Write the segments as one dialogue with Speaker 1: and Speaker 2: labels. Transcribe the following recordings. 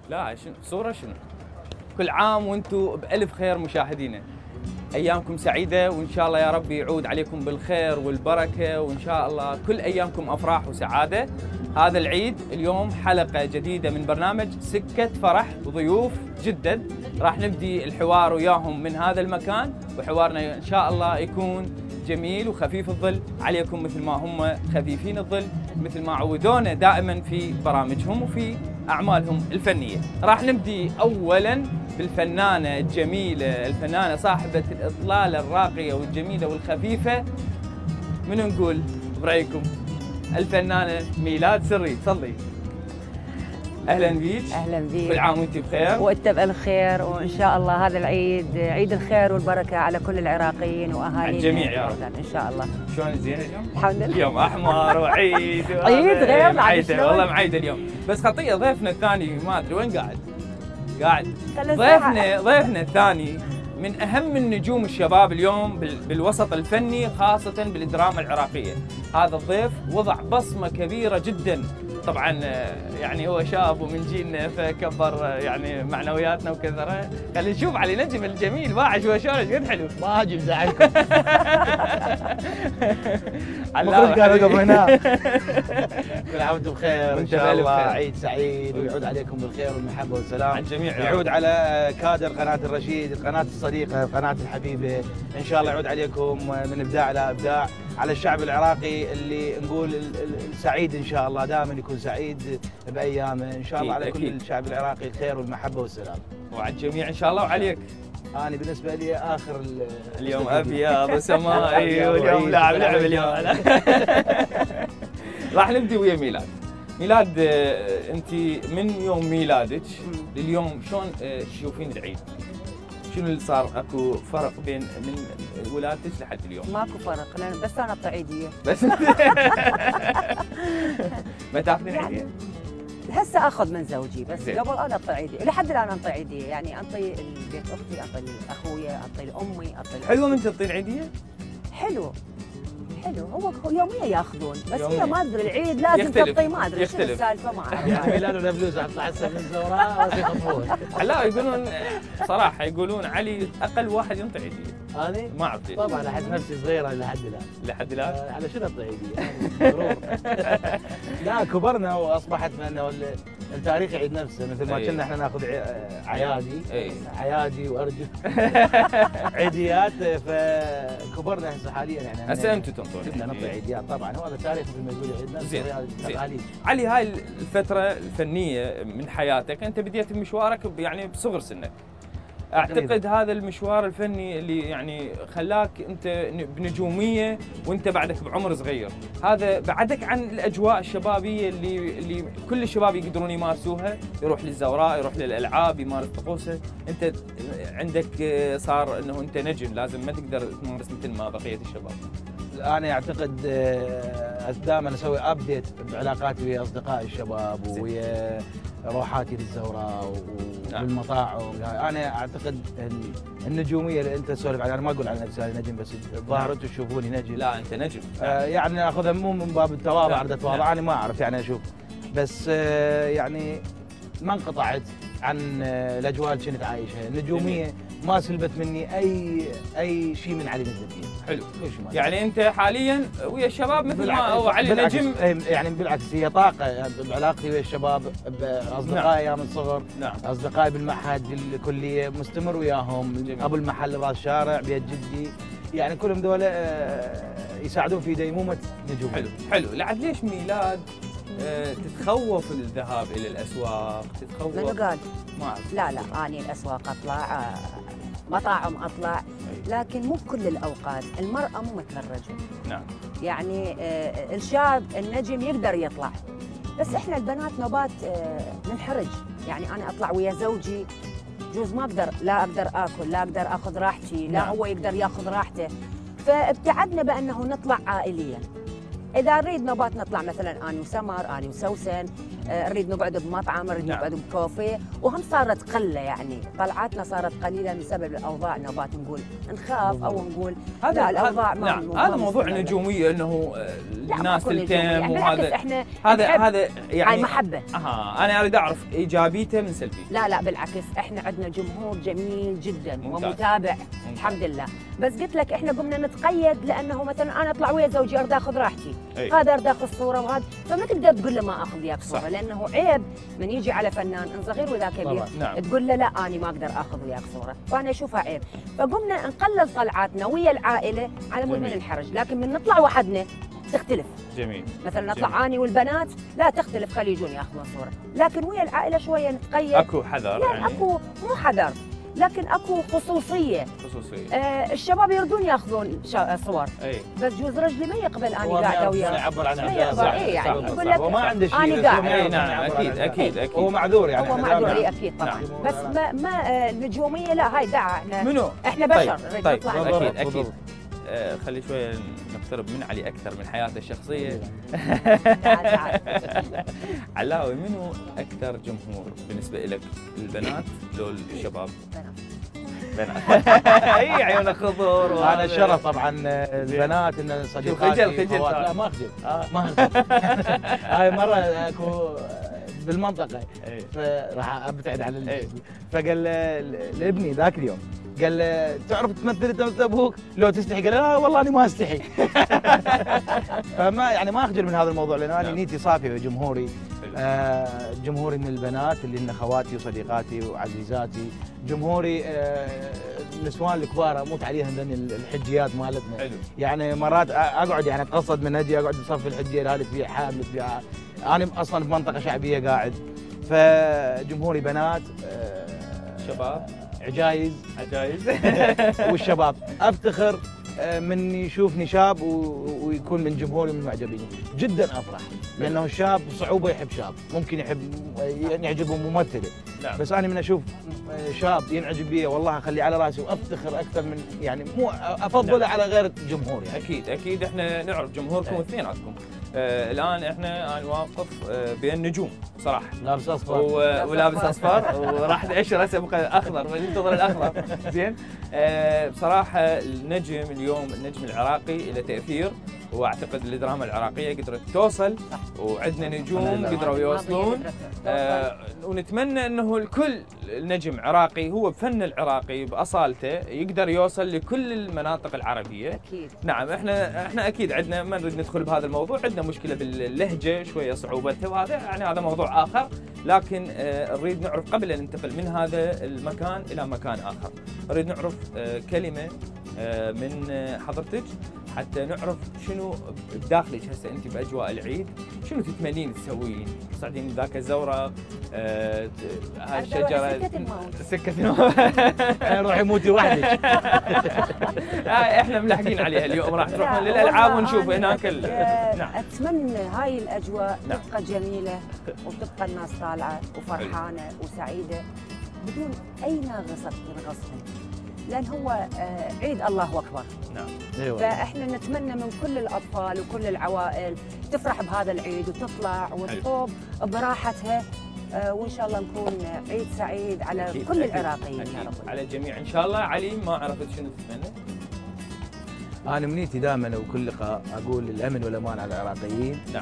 Speaker 1: لا شنو صورة شنو؟ كل عام وانتم بألف خير مشاهدينا. ايامكم سعيدة وان شاء الله يا رب يعود عليكم بالخير والبركة، وان شاء الله كل ايامكم افراح وسعادة. هذا العيد اليوم حلقة جديدة من برنامج سكة فرح وضيوف جدد، راح نبدي الحوار وياهم من هذا المكان، وحوارنا ان شاء الله يكون جميل وخفيف الظل عليكم مثل ما هم خفيفين الظل، مثل ما عودونا دائما في برامجهم وفي أعمالهم الفنية. راح نبدي أولا بالفنانة الجميلة، الفنانة صاحبة الإطلالة الراقية والجميلة والخفيفة، من نقول برأيكم؟ الفنانة ميلاد سري. تفضلي. أهلا بيك.
Speaker 2: اهلا بيك.
Speaker 1: كل عام وانت بخير.
Speaker 2: وانت بالف خير، وان شاء الله هذا العيد عيد الخير والبركه على كل العراقيين واهالينا
Speaker 1: الجميع يا رب.
Speaker 2: ان شاء الله.
Speaker 1: شلون زين اليوم؟
Speaker 2: الحمد لله.
Speaker 1: اليوم احمر وعيد
Speaker 2: عيد غير
Speaker 1: معيده، والله معيده اليوم. بس خطيه ضيفنا الثاني ما ادري وين قاعد. ضيفنا الثاني من اهم النجوم الشباب اليوم بالوسط الفني، خاصه بالدراما العراقيه. هذا الضيف وضع بصمه كبيره جدا، طبعا يعني هو شاب ومن جيلنا فكبر يعني معنوياتنا وكثره. خلينا نشوف علي نجم الجميل باعش وشلون قد حلو.
Speaker 3: ما اجي بزعلكم.
Speaker 1: مبروك
Speaker 3: عليكم هنا. كل عام وانتم بخير، ان
Speaker 1: وانت
Speaker 3: شاء
Speaker 1: بألف
Speaker 3: الله
Speaker 1: خير.
Speaker 3: عيد سعيد ويعود عليكم بالخير والمحبه والسلام
Speaker 1: على الجميع،
Speaker 3: يعود على كادر قناه الرشيد، القناه الصديقه، القناه الحبيبه. ان شاء الله يعود عليكم من ابداع الى ابداع على الشعب العراقي اللي نقول سعيد ان شاء الله، دائما يكون سعيد بايامه ان شاء الله. على كل الشعب العراقي الخير والمحبه والسلام،
Speaker 1: وعلى الجميع ان شاء الله. وعليك
Speaker 3: انا بالنسبه لي اخر
Speaker 1: اليوم ابيض وسمائي واليوم لعب اليوم. راح نبدي ويا ميلاد. ميلاد، انت من يوم ميلادك لليوم شلون تشوفين العيد؟ شنو اللي صار؟ اكو فرق بين من ولادتك لحد اليوم؟
Speaker 2: ماكو فرق، لان بس انا عيديه.
Speaker 1: بس ما تاخذين عيديه؟
Speaker 2: هسه اخذ من زوجي، بس
Speaker 1: زين.
Speaker 2: قبل انا اعطي عيديه، لحد الان انطي عيديه، يعني انطي بيت اختي، انطي لاخويا، انطي لامي، انطي
Speaker 1: حلوه من تعطين عيديه؟
Speaker 2: حلو هو يوميا ياخذون، بس
Speaker 1: يوميا.
Speaker 2: هي ما ادري العيد لازم
Speaker 1: يختلف.
Speaker 2: تعطي، ما ادري شنو
Speaker 1: يختلف.
Speaker 2: السالفه، ما
Speaker 3: يعني
Speaker 2: اعرف.
Speaker 3: ميلاد ولا فلوس اطلع هسه من زوراء راسي يخطفون.
Speaker 1: لا يقولون صراحه، يقولون علي اقل واحد ينطي عيديه.
Speaker 3: انا
Speaker 1: ما اعرف ليش.
Speaker 3: طبعا احس نفسي صغيره لحد الان.
Speaker 1: لحد الان؟
Speaker 3: على شنو اطلع عيدي؟ لا كبرنا واصبحت انه التاريخ يعيد نفسه، مثل ما
Speaker 1: أي.
Speaker 3: كنا احنا ناخذ عيادي،
Speaker 1: أي.
Speaker 3: عيادي وارجل عيديات، فكبرنا هسه حاليا يعني
Speaker 1: هسه انتم تنطون
Speaker 3: كنا نطلع عيديات طبعا، وهذا التاريخ مثل ما يقول يعيد نفسه.
Speaker 1: زين،
Speaker 3: وهذه
Speaker 1: زين.
Speaker 3: تقاليد.
Speaker 1: علي، هاي الفترة الفنية من حياتك، أنت بديت مشوارك يعني بصغر سنك. أعتقد هذا المشوار الفني اللي يعني خلاك أنت بنجومية وأنت بعدك بعمر صغير، هذا بعدك عن الأجواء الشبابية اللي كل الشباب يقدرون يمارسوها، يروح للزوراء، يروح للألعاب، يمارس طقوسه. أنت عندك صار أنه أنت نجم، لازم ما تقدر تمارس مثل ما بقية الشباب.
Speaker 3: انا اعتقد دائما اسوي ابديت بعلاقاتي ويا اصدقائي الشباب ويا روحاتي للزوراء والمطاعم. انا اعتقد النجوميه اللي انت تسولف عنها، انا ما اقول على نفسي انا نجم، بس الظاهر انتم تشوفوني نجم.
Speaker 1: لا أنت نجم.
Speaker 3: يعني اخذها مو من باب التواضع، اريد اتواضع،
Speaker 1: نعم.
Speaker 3: انا ما اعرف يعني اشوف، بس يعني ما انقطعت عن الاجواء اللي كنت عايشها. النجوميه ما سلبت مني اي شيء من علي نجم.
Speaker 1: حلو. يعني انت حاليا ويا الشباب مثل ما هو علي نجم.
Speaker 3: يعني بالعكس هي طاقه بعلاقتي ويا الشباب، باصدقائي ايام الصغر.
Speaker 1: نعم.
Speaker 3: اصدقائي بالمعهد بالكليه مستمر وياهم.
Speaker 1: جميل.
Speaker 3: ابو المحل راس الشارع بيت جدي، يعني كلهم دول يساعدون في ديمومه نجوم.
Speaker 1: حلو. لعد ليش ميلاد تتخوف الذهاب الى الاسواق؟ تتخوف؟
Speaker 2: منو قال؟
Speaker 1: ما اعرف.
Speaker 2: لا اني الاسواق اطلع، مطاعم اطلع، لكن مو بكل الاوقات. المراه مو مثل الرجل.
Speaker 1: نعم.
Speaker 2: يعني الشاب النجم يقدر يطلع، بس احنا البنات نوبات ننحرج. يعني انا اطلع ويا زوجي، جوز ما اقدر، لا اقدر اكل، لا اقدر اخذ راحتي، لا
Speaker 1: نعم.
Speaker 2: هو يقدر ياخذ راحته، فابتعدنا بانه نطلع عائليا. اذا نريد نوبات نطلع مثلا انا وسمر، انا وسوسن، نريد نقعد بمطعم، نريد نقعد بكافيه، وهم صارت قله يعني طلعاتنا صارت قليله بسبب الاوضاع، نوبات نقول نخاف او نقول لا الاوضاع ما
Speaker 1: نعم هذا موضوع النجوميه انه الناس تلتم
Speaker 2: يعني
Speaker 1: وهذا
Speaker 2: احنا
Speaker 1: هذا يعني
Speaker 2: هاي محبه.
Speaker 1: انا اريد اعرف ايجابيته من سلبيته.
Speaker 2: لا بالعكس، احنا عندنا جمهور جميل جدا
Speaker 1: ممتاز.
Speaker 2: ومتابع
Speaker 1: ممتاز.
Speaker 2: الحمد لله. بس قلت لك احنا قمنا نتقيد لانه مثلا انا اطلع ويا زوجي اريد اخذ راحتي، هذا اريد اخذ صوره وهذا، فما تقدر تقول له ما اخذ وياك صوره، لانه عيب من يجي على فنان ان صغير ولا كبير
Speaker 1: نعم.
Speaker 2: تقول له لا انا ما اقدر اخذ وياك صوره، فانا اشوفها عيب. فقمنا نقلل طلعاتنا ويا العائله على مود من الحرج، لكن من نطلع وحدنا تختلف.
Speaker 1: جميل.
Speaker 2: مثلا نطلع اني والبنات لا تختلف، خلي يجون ياخذون صوره، لكن ويا العائله شويه نتقيد.
Speaker 1: اكو حذر
Speaker 2: لا
Speaker 1: يعني.
Speaker 2: اكو مو حذر، لكن اكو خصوصيه. الشباب يردون ياخذون صور. بس جوز رجلي ما يقبل اني قاعده وياه.
Speaker 3: يعبر عن
Speaker 2: يعني يقول لك
Speaker 3: وما عنده شيء.
Speaker 2: انا قاعد.
Speaker 1: نعم اكيد
Speaker 3: هو معذور يعني.
Speaker 2: هو معذور اكيد طبعا. بس ما النجوميه لا، هاي دعاء احنا بشر.
Speaker 1: طيب اكيد خلي شويه نقترب من علي اكثر من حياته الشخصيه.
Speaker 2: تعال
Speaker 1: علاوي، منو اكثر جمهور بالنسبه لك؟ البنات لو الشباب؟ بنات. اي عيونك خضر.
Speaker 3: انا شرف طبعا البنات ان صديقاتي.
Speaker 1: خجل
Speaker 3: لا ما اخجل ما اخجل. هاي مره اكو بالمنطقه فراح ابتعد عن فقال لابني ذاك اليوم، قال تعرف تمثل ابوك لو تستحي؟ قال لا والله انا ما استحي. فما يعني ما اخجل من هذا الموضوع، لان انا نيتي صافيه وجمهوري جمهوري من البنات اللي هن خواتي وصديقاتي وعزيزاتي، جمهوري النسوان الكبار اموت عليهم ذن الحجيات مالتنا. يعني مرات اقعد يعني اتقصد من هدي، اقعد بصف الحجيه هذه تبيع حامل تبيع، انا اصلا بمنطقه شعبيه قاعد، فجمهوري بنات
Speaker 1: شباب
Speaker 3: عجايز والشباب. افتخر من يشوفني شاب ويكون من جمهوري من معجبيني، جدا افرح، لانه الشاب بصعوبه يحب شاب، ممكن يعجبه ممثله.
Speaker 1: نعم.
Speaker 3: بس انا من اشوف شاب ينعجب بي والله اخليه على راسي وافتخر اكثر من يعني مو افضله. نعم. على غير الجمهور يعني.
Speaker 1: اكيد احنا نعرف جمهوركم اثنيناتكم. الان احنا واقف بين نجوم صراحه،
Speaker 3: لابس اصفر
Speaker 1: ولابس اصفر وراح اشر هسه بقى اخضر، فننتظر الاخضر. زين. بصراحه النجم اليوم، النجم العراقي له تاثير، واعتقد الدراما العراقيه قدرت توصل، وعندنا نجوم قدروا يوصلون. ونتمنى انه الكل نجم عراقي هو بفن العراقي باصالته يقدر يوصل لكل المناطق العربيه.
Speaker 2: اكيد.
Speaker 1: نعم. احنا اكيد عندنا، ما نريد ندخل بهذا الموضوع، عندنا مشكله باللهجه شويه صعوبتها، وهذا يعني هذا موضوع اخر، لكن نريد نعرف قبل ان ننتقل من هذا المكان الى مكان اخر، نريد نعرف كلمه من حضرتك حتى نعرف شنو بداخلك هسه انت باجواء العيد، شنو تتمنين تسوين؟ تصعدين ذاك الزورق، هاي الشجره، سكه الموت.
Speaker 3: روحي موتي وحدك.
Speaker 1: احنا ملحقين عليها اليوم، راح تروحون للالعاب ونشوف هناك.
Speaker 2: نعم. اتمنى هاي الاجواء تبقى جميله، وتبقى الناس طالعه وفرحانه وسعيده بدون اي ناقصه تنقصهم، لان هو عيد الله اكبر.
Speaker 1: نعم.
Speaker 2: فاحنا نتمنى من كل الاطفال وكل العوائل تفرح بهذا العيد وتطلع وتطوب براحتها، وان شاء الله نكون عيد سعيد على كل العراقيين يا رب.
Speaker 1: على الجميع ان شاء الله. علي، ما عرفت شنو تتمنى؟
Speaker 3: انا منيتي دائما وكل لقاء اقول الامن والامان على العراقيين.
Speaker 1: نعم.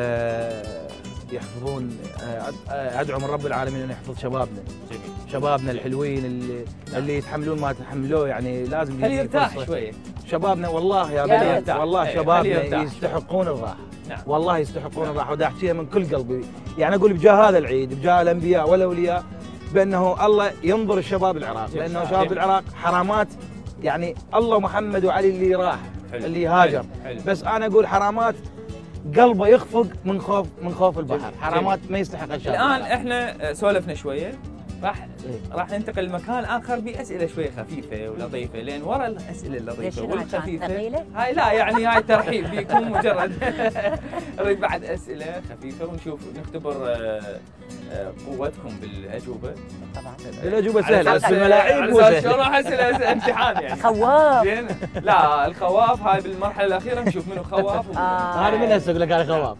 Speaker 3: يحفظون، ادعو من رب العالمين انه يحفظ شبابنا.
Speaker 1: جميل.
Speaker 3: شبابنا الحلوين اللي يتحملون ما تحملوه، يعني لازم
Speaker 1: يرتاح شويه
Speaker 3: شبابنا. والله يا بني والله شبابنا يستحقون الراحه.
Speaker 1: نعم.
Speaker 3: والله يستحقون الراحه، ودا احكيها من كل قلبي، يعني اقول بجاه هذا العيد، بجاه الانبياء والاولياء، بانه الله ينظر الشباب العراق، لانه شباب العراق حرامات، يعني الله محمد وعلي اللي راح اللي هاجر. بس انا اقول حرامات قلبه يخفق من خوف البحر، حرامات ما يستحق الشباب.
Speaker 1: الان احنا سولفنا شويه، راح ننتقل لمكان اخر باسئله شوي خفيفه ولطيفه، لان ورا الاسئله اللطيفه والخفيفه هاي لا يعني هاي ترحيب بيكم مجرد نريد بعد اسئله خفيفه ونشوف نختبر قوتكم بالاجوبه.
Speaker 2: طبعا
Speaker 3: الاجوبه سهله بس الملاعب مو سهله.
Speaker 1: شلون راح اسئله امتحان يعني
Speaker 2: خواف.
Speaker 1: زين لا الخواف هاي بالمرحله الاخيره نشوف منو خواف
Speaker 3: هذا من هسه يقول لك انا خواف.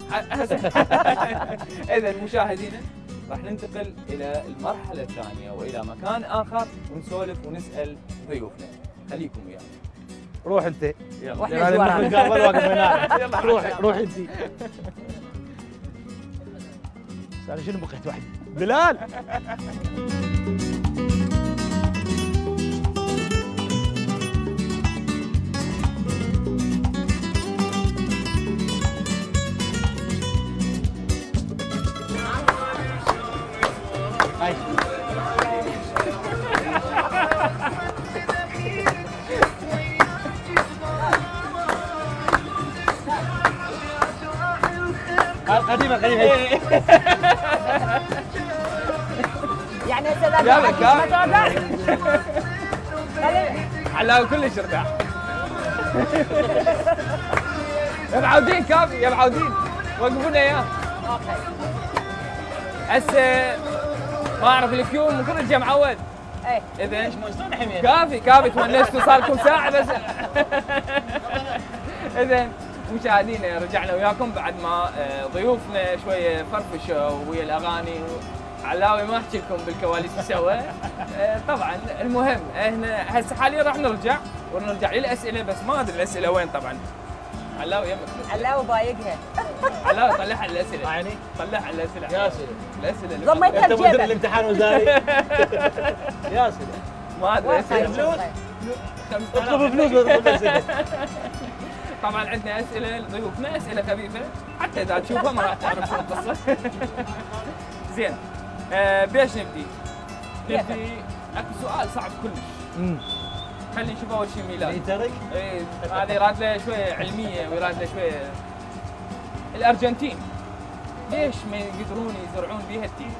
Speaker 1: اذا مشاهدينا راح ننتقل الى المرحله الثانيه والى مكان اخر ونسولف ونسال ضيوفنا، خليكم ويانا.
Speaker 3: روح انت.
Speaker 1: يلا
Speaker 2: واحنا جوارنا.
Speaker 3: واقف هناك.
Speaker 1: يلا
Speaker 3: روح انت. انا شنو بقيت وحدي؟ بلال. هاي. قديمة
Speaker 2: يعني هسه ذاك
Speaker 1: يلا،
Speaker 2: الحكي
Speaker 1: يلا.
Speaker 2: متابع.
Speaker 1: علاوي كلش ارتاح. يا معودين كافي يا معودين وقفوا لنا اياه. هسه ما اعرف الكيو من كل رجع معود.
Speaker 2: ايه
Speaker 1: اذا كافي تونستوا صار لكم ساعه بس. اذا مشاهدينا رجعنا وياكم بعد ما ضيوفنا شويه فرفشوا ويا الاغاني. علاوي ما احكي لكم بالكواليس سوا. طبعا المهم احنا هسه حاليا راح نرجع للاسئله، بس ما ادري الاسئله وين طبعا. علاوي يمك
Speaker 2: علاوي بايقها.
Speaker 1: علاوي طلعها الاسئله.
Speaker 3: عيني
Speaker 1: طلعها الاسئله.
Speaker 3: يا سيدي.
Speaker 1: الاسئله اللي
Speaker 2: ضميتها
Speaker 3: انت مدير
Speaker 2: بجيبك.
Speaker 3: الامتحان وزاري. يا سيدي.
Speaker 1: ما ادري
Speaker 2: وين
Speaker 1: اسئله
Speaker 2: فلوس؟
Speaker 3: اطلب فلوس واطلب اسئله.
Speaker 1: طبعا عندنا اسئله لضيوفنا، اسئله خفيفه حتى اذا تشوفها ما راح تعرف شو القصه. زين بيش نبدي؟ نبدي اكو سؤال صعب كلش. خلينا نشوف اول شيء ميلاد.
Speaker 3: ميترك.
Speaker 1: ايه هذا يراد له شويه علميه ويراد له شويه. الارجنتين ليش ما يقدرون يزرعون بيها التين؟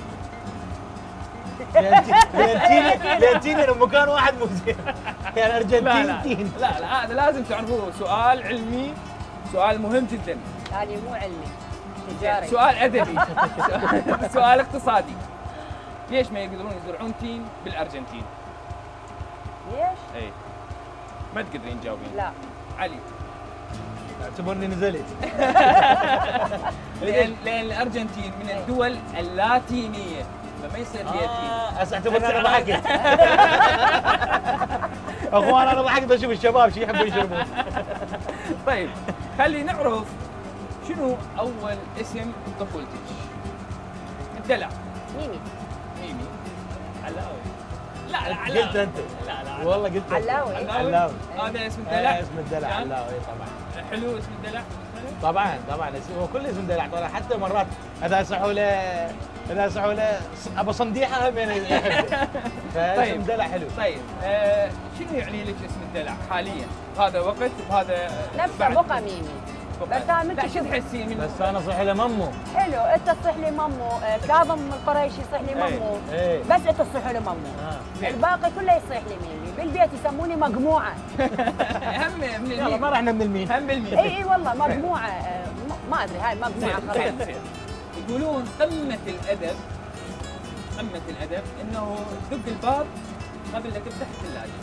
Speaker 3: لانتيني مكان واحد مو زين. يعني ارجنتين.
Speaker 1: لا هذا لازم تعرفوه، سؤال علمي، سؤال مهم جدا.
Speaker 2: ثاني مو علمي تجاري.
Speaker 1: سؤال ادبي. سؤال اقتصادي. ليش ما يقدرون يزرعون تين بالارجنتين؟
Speaker 2: ليش؟
Speaker 1: اي ما تقدرين تجاوبين.
Speaker 2: لا
Speaker 1: علي.
Speaker 3: اعتبرني نزلت.
Speaker 1: لان الارجنتين من الدول اللاتينيه فما يصير فيها تين.
Speaker 3: هسه اعتبرني انا ضحكت. اخوان انا ضحكت اشوف الشباب شو يحبون يشربون.
Speaker 1: طيب خلي نعرف شنو اول اسم طفولتك؟ الدلع.
Speaker 2: ميمي.
Speaker 1: ميمي. علاوي. لا
Speaker 3: قلت
Speaker 1: علاوي.
Speaker 3: انت.
Speaker 1: لا
Speaker 3: والله قلت انت.
Speaker 2: علاوي.
Speaker 3: علاوي.
Speaker 1: هذا اسم الدلع.
Speaker 3: اسم الدلع
Speaker 1: كان؟
Speaker 3: علاوي طبعا.
Speaker 1: حلو اسم الدلع.
Speaker 3: طبعا هو كل اسم دلع طبعا، حتى مرات اذا صحوا له ابو صنديحه هم يعني يحبه. فاسم دلع حلو.
Speaker 1: طيب شنو يعني لك اسم الدلع حاليا؟ هذا وقت وهذا
Speaker 2: نفسه بقى ميمي. بس انا
Speaker 1: لا
Speaker 2: مثل
Speaker 1: شو تحسين من
Speaker 3: بس انا صح له ممو.
Speaker 2: حلو، انت تصح لي ممو، كاظم القريشي يصح لي ممو،
Speaker 3: ايه.
Speaker 2: بس انت تصح لي ممو.
Speaker 1: زين.
Speaker 2: الباقي كله يصيح لي ميمي، بالبيت يسموني مجموعه.
Speaker 1: هم من
Speaker 3: يلا
Speaker 1: الميم.
Speaker 3: ما رحنا من المين.
Speaker 1: هم بالميم.
Speaker 2: اي والله مجموعه. ما ادري هاي مجموعه خلاص.
Speaker 1: زين. يقولون قمة الأدب إنه تدق الباب قبل لا تفتح الثلاجة.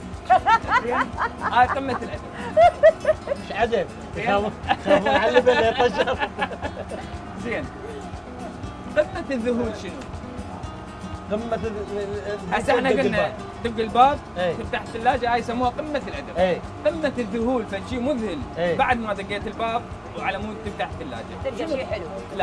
Speaker 1: هاي قمة الأدب.
Speaker 3: مش عدل. خافوا نعلبه لا يطشر.
Speaker 1: زين. قمة الذهول شنو؟
Speaker 3: قمة
Speaker 1: هسه احنا قلنا دق الباب
Speaker 3: ايه.
Speaker 1: تفتح الثلاجة، هاي يسموها قمة الأدب.
Speaker 3: ايه.
Speaker 1: قمة الذهول فشيء مذهل
Speaker 3: ايه.
Speaker 1: بعد ما دقيت الباب وعلى مود تفتح الثلاجة.
Speaker 2: تلقى شيء حلو.
Speaker 1: لا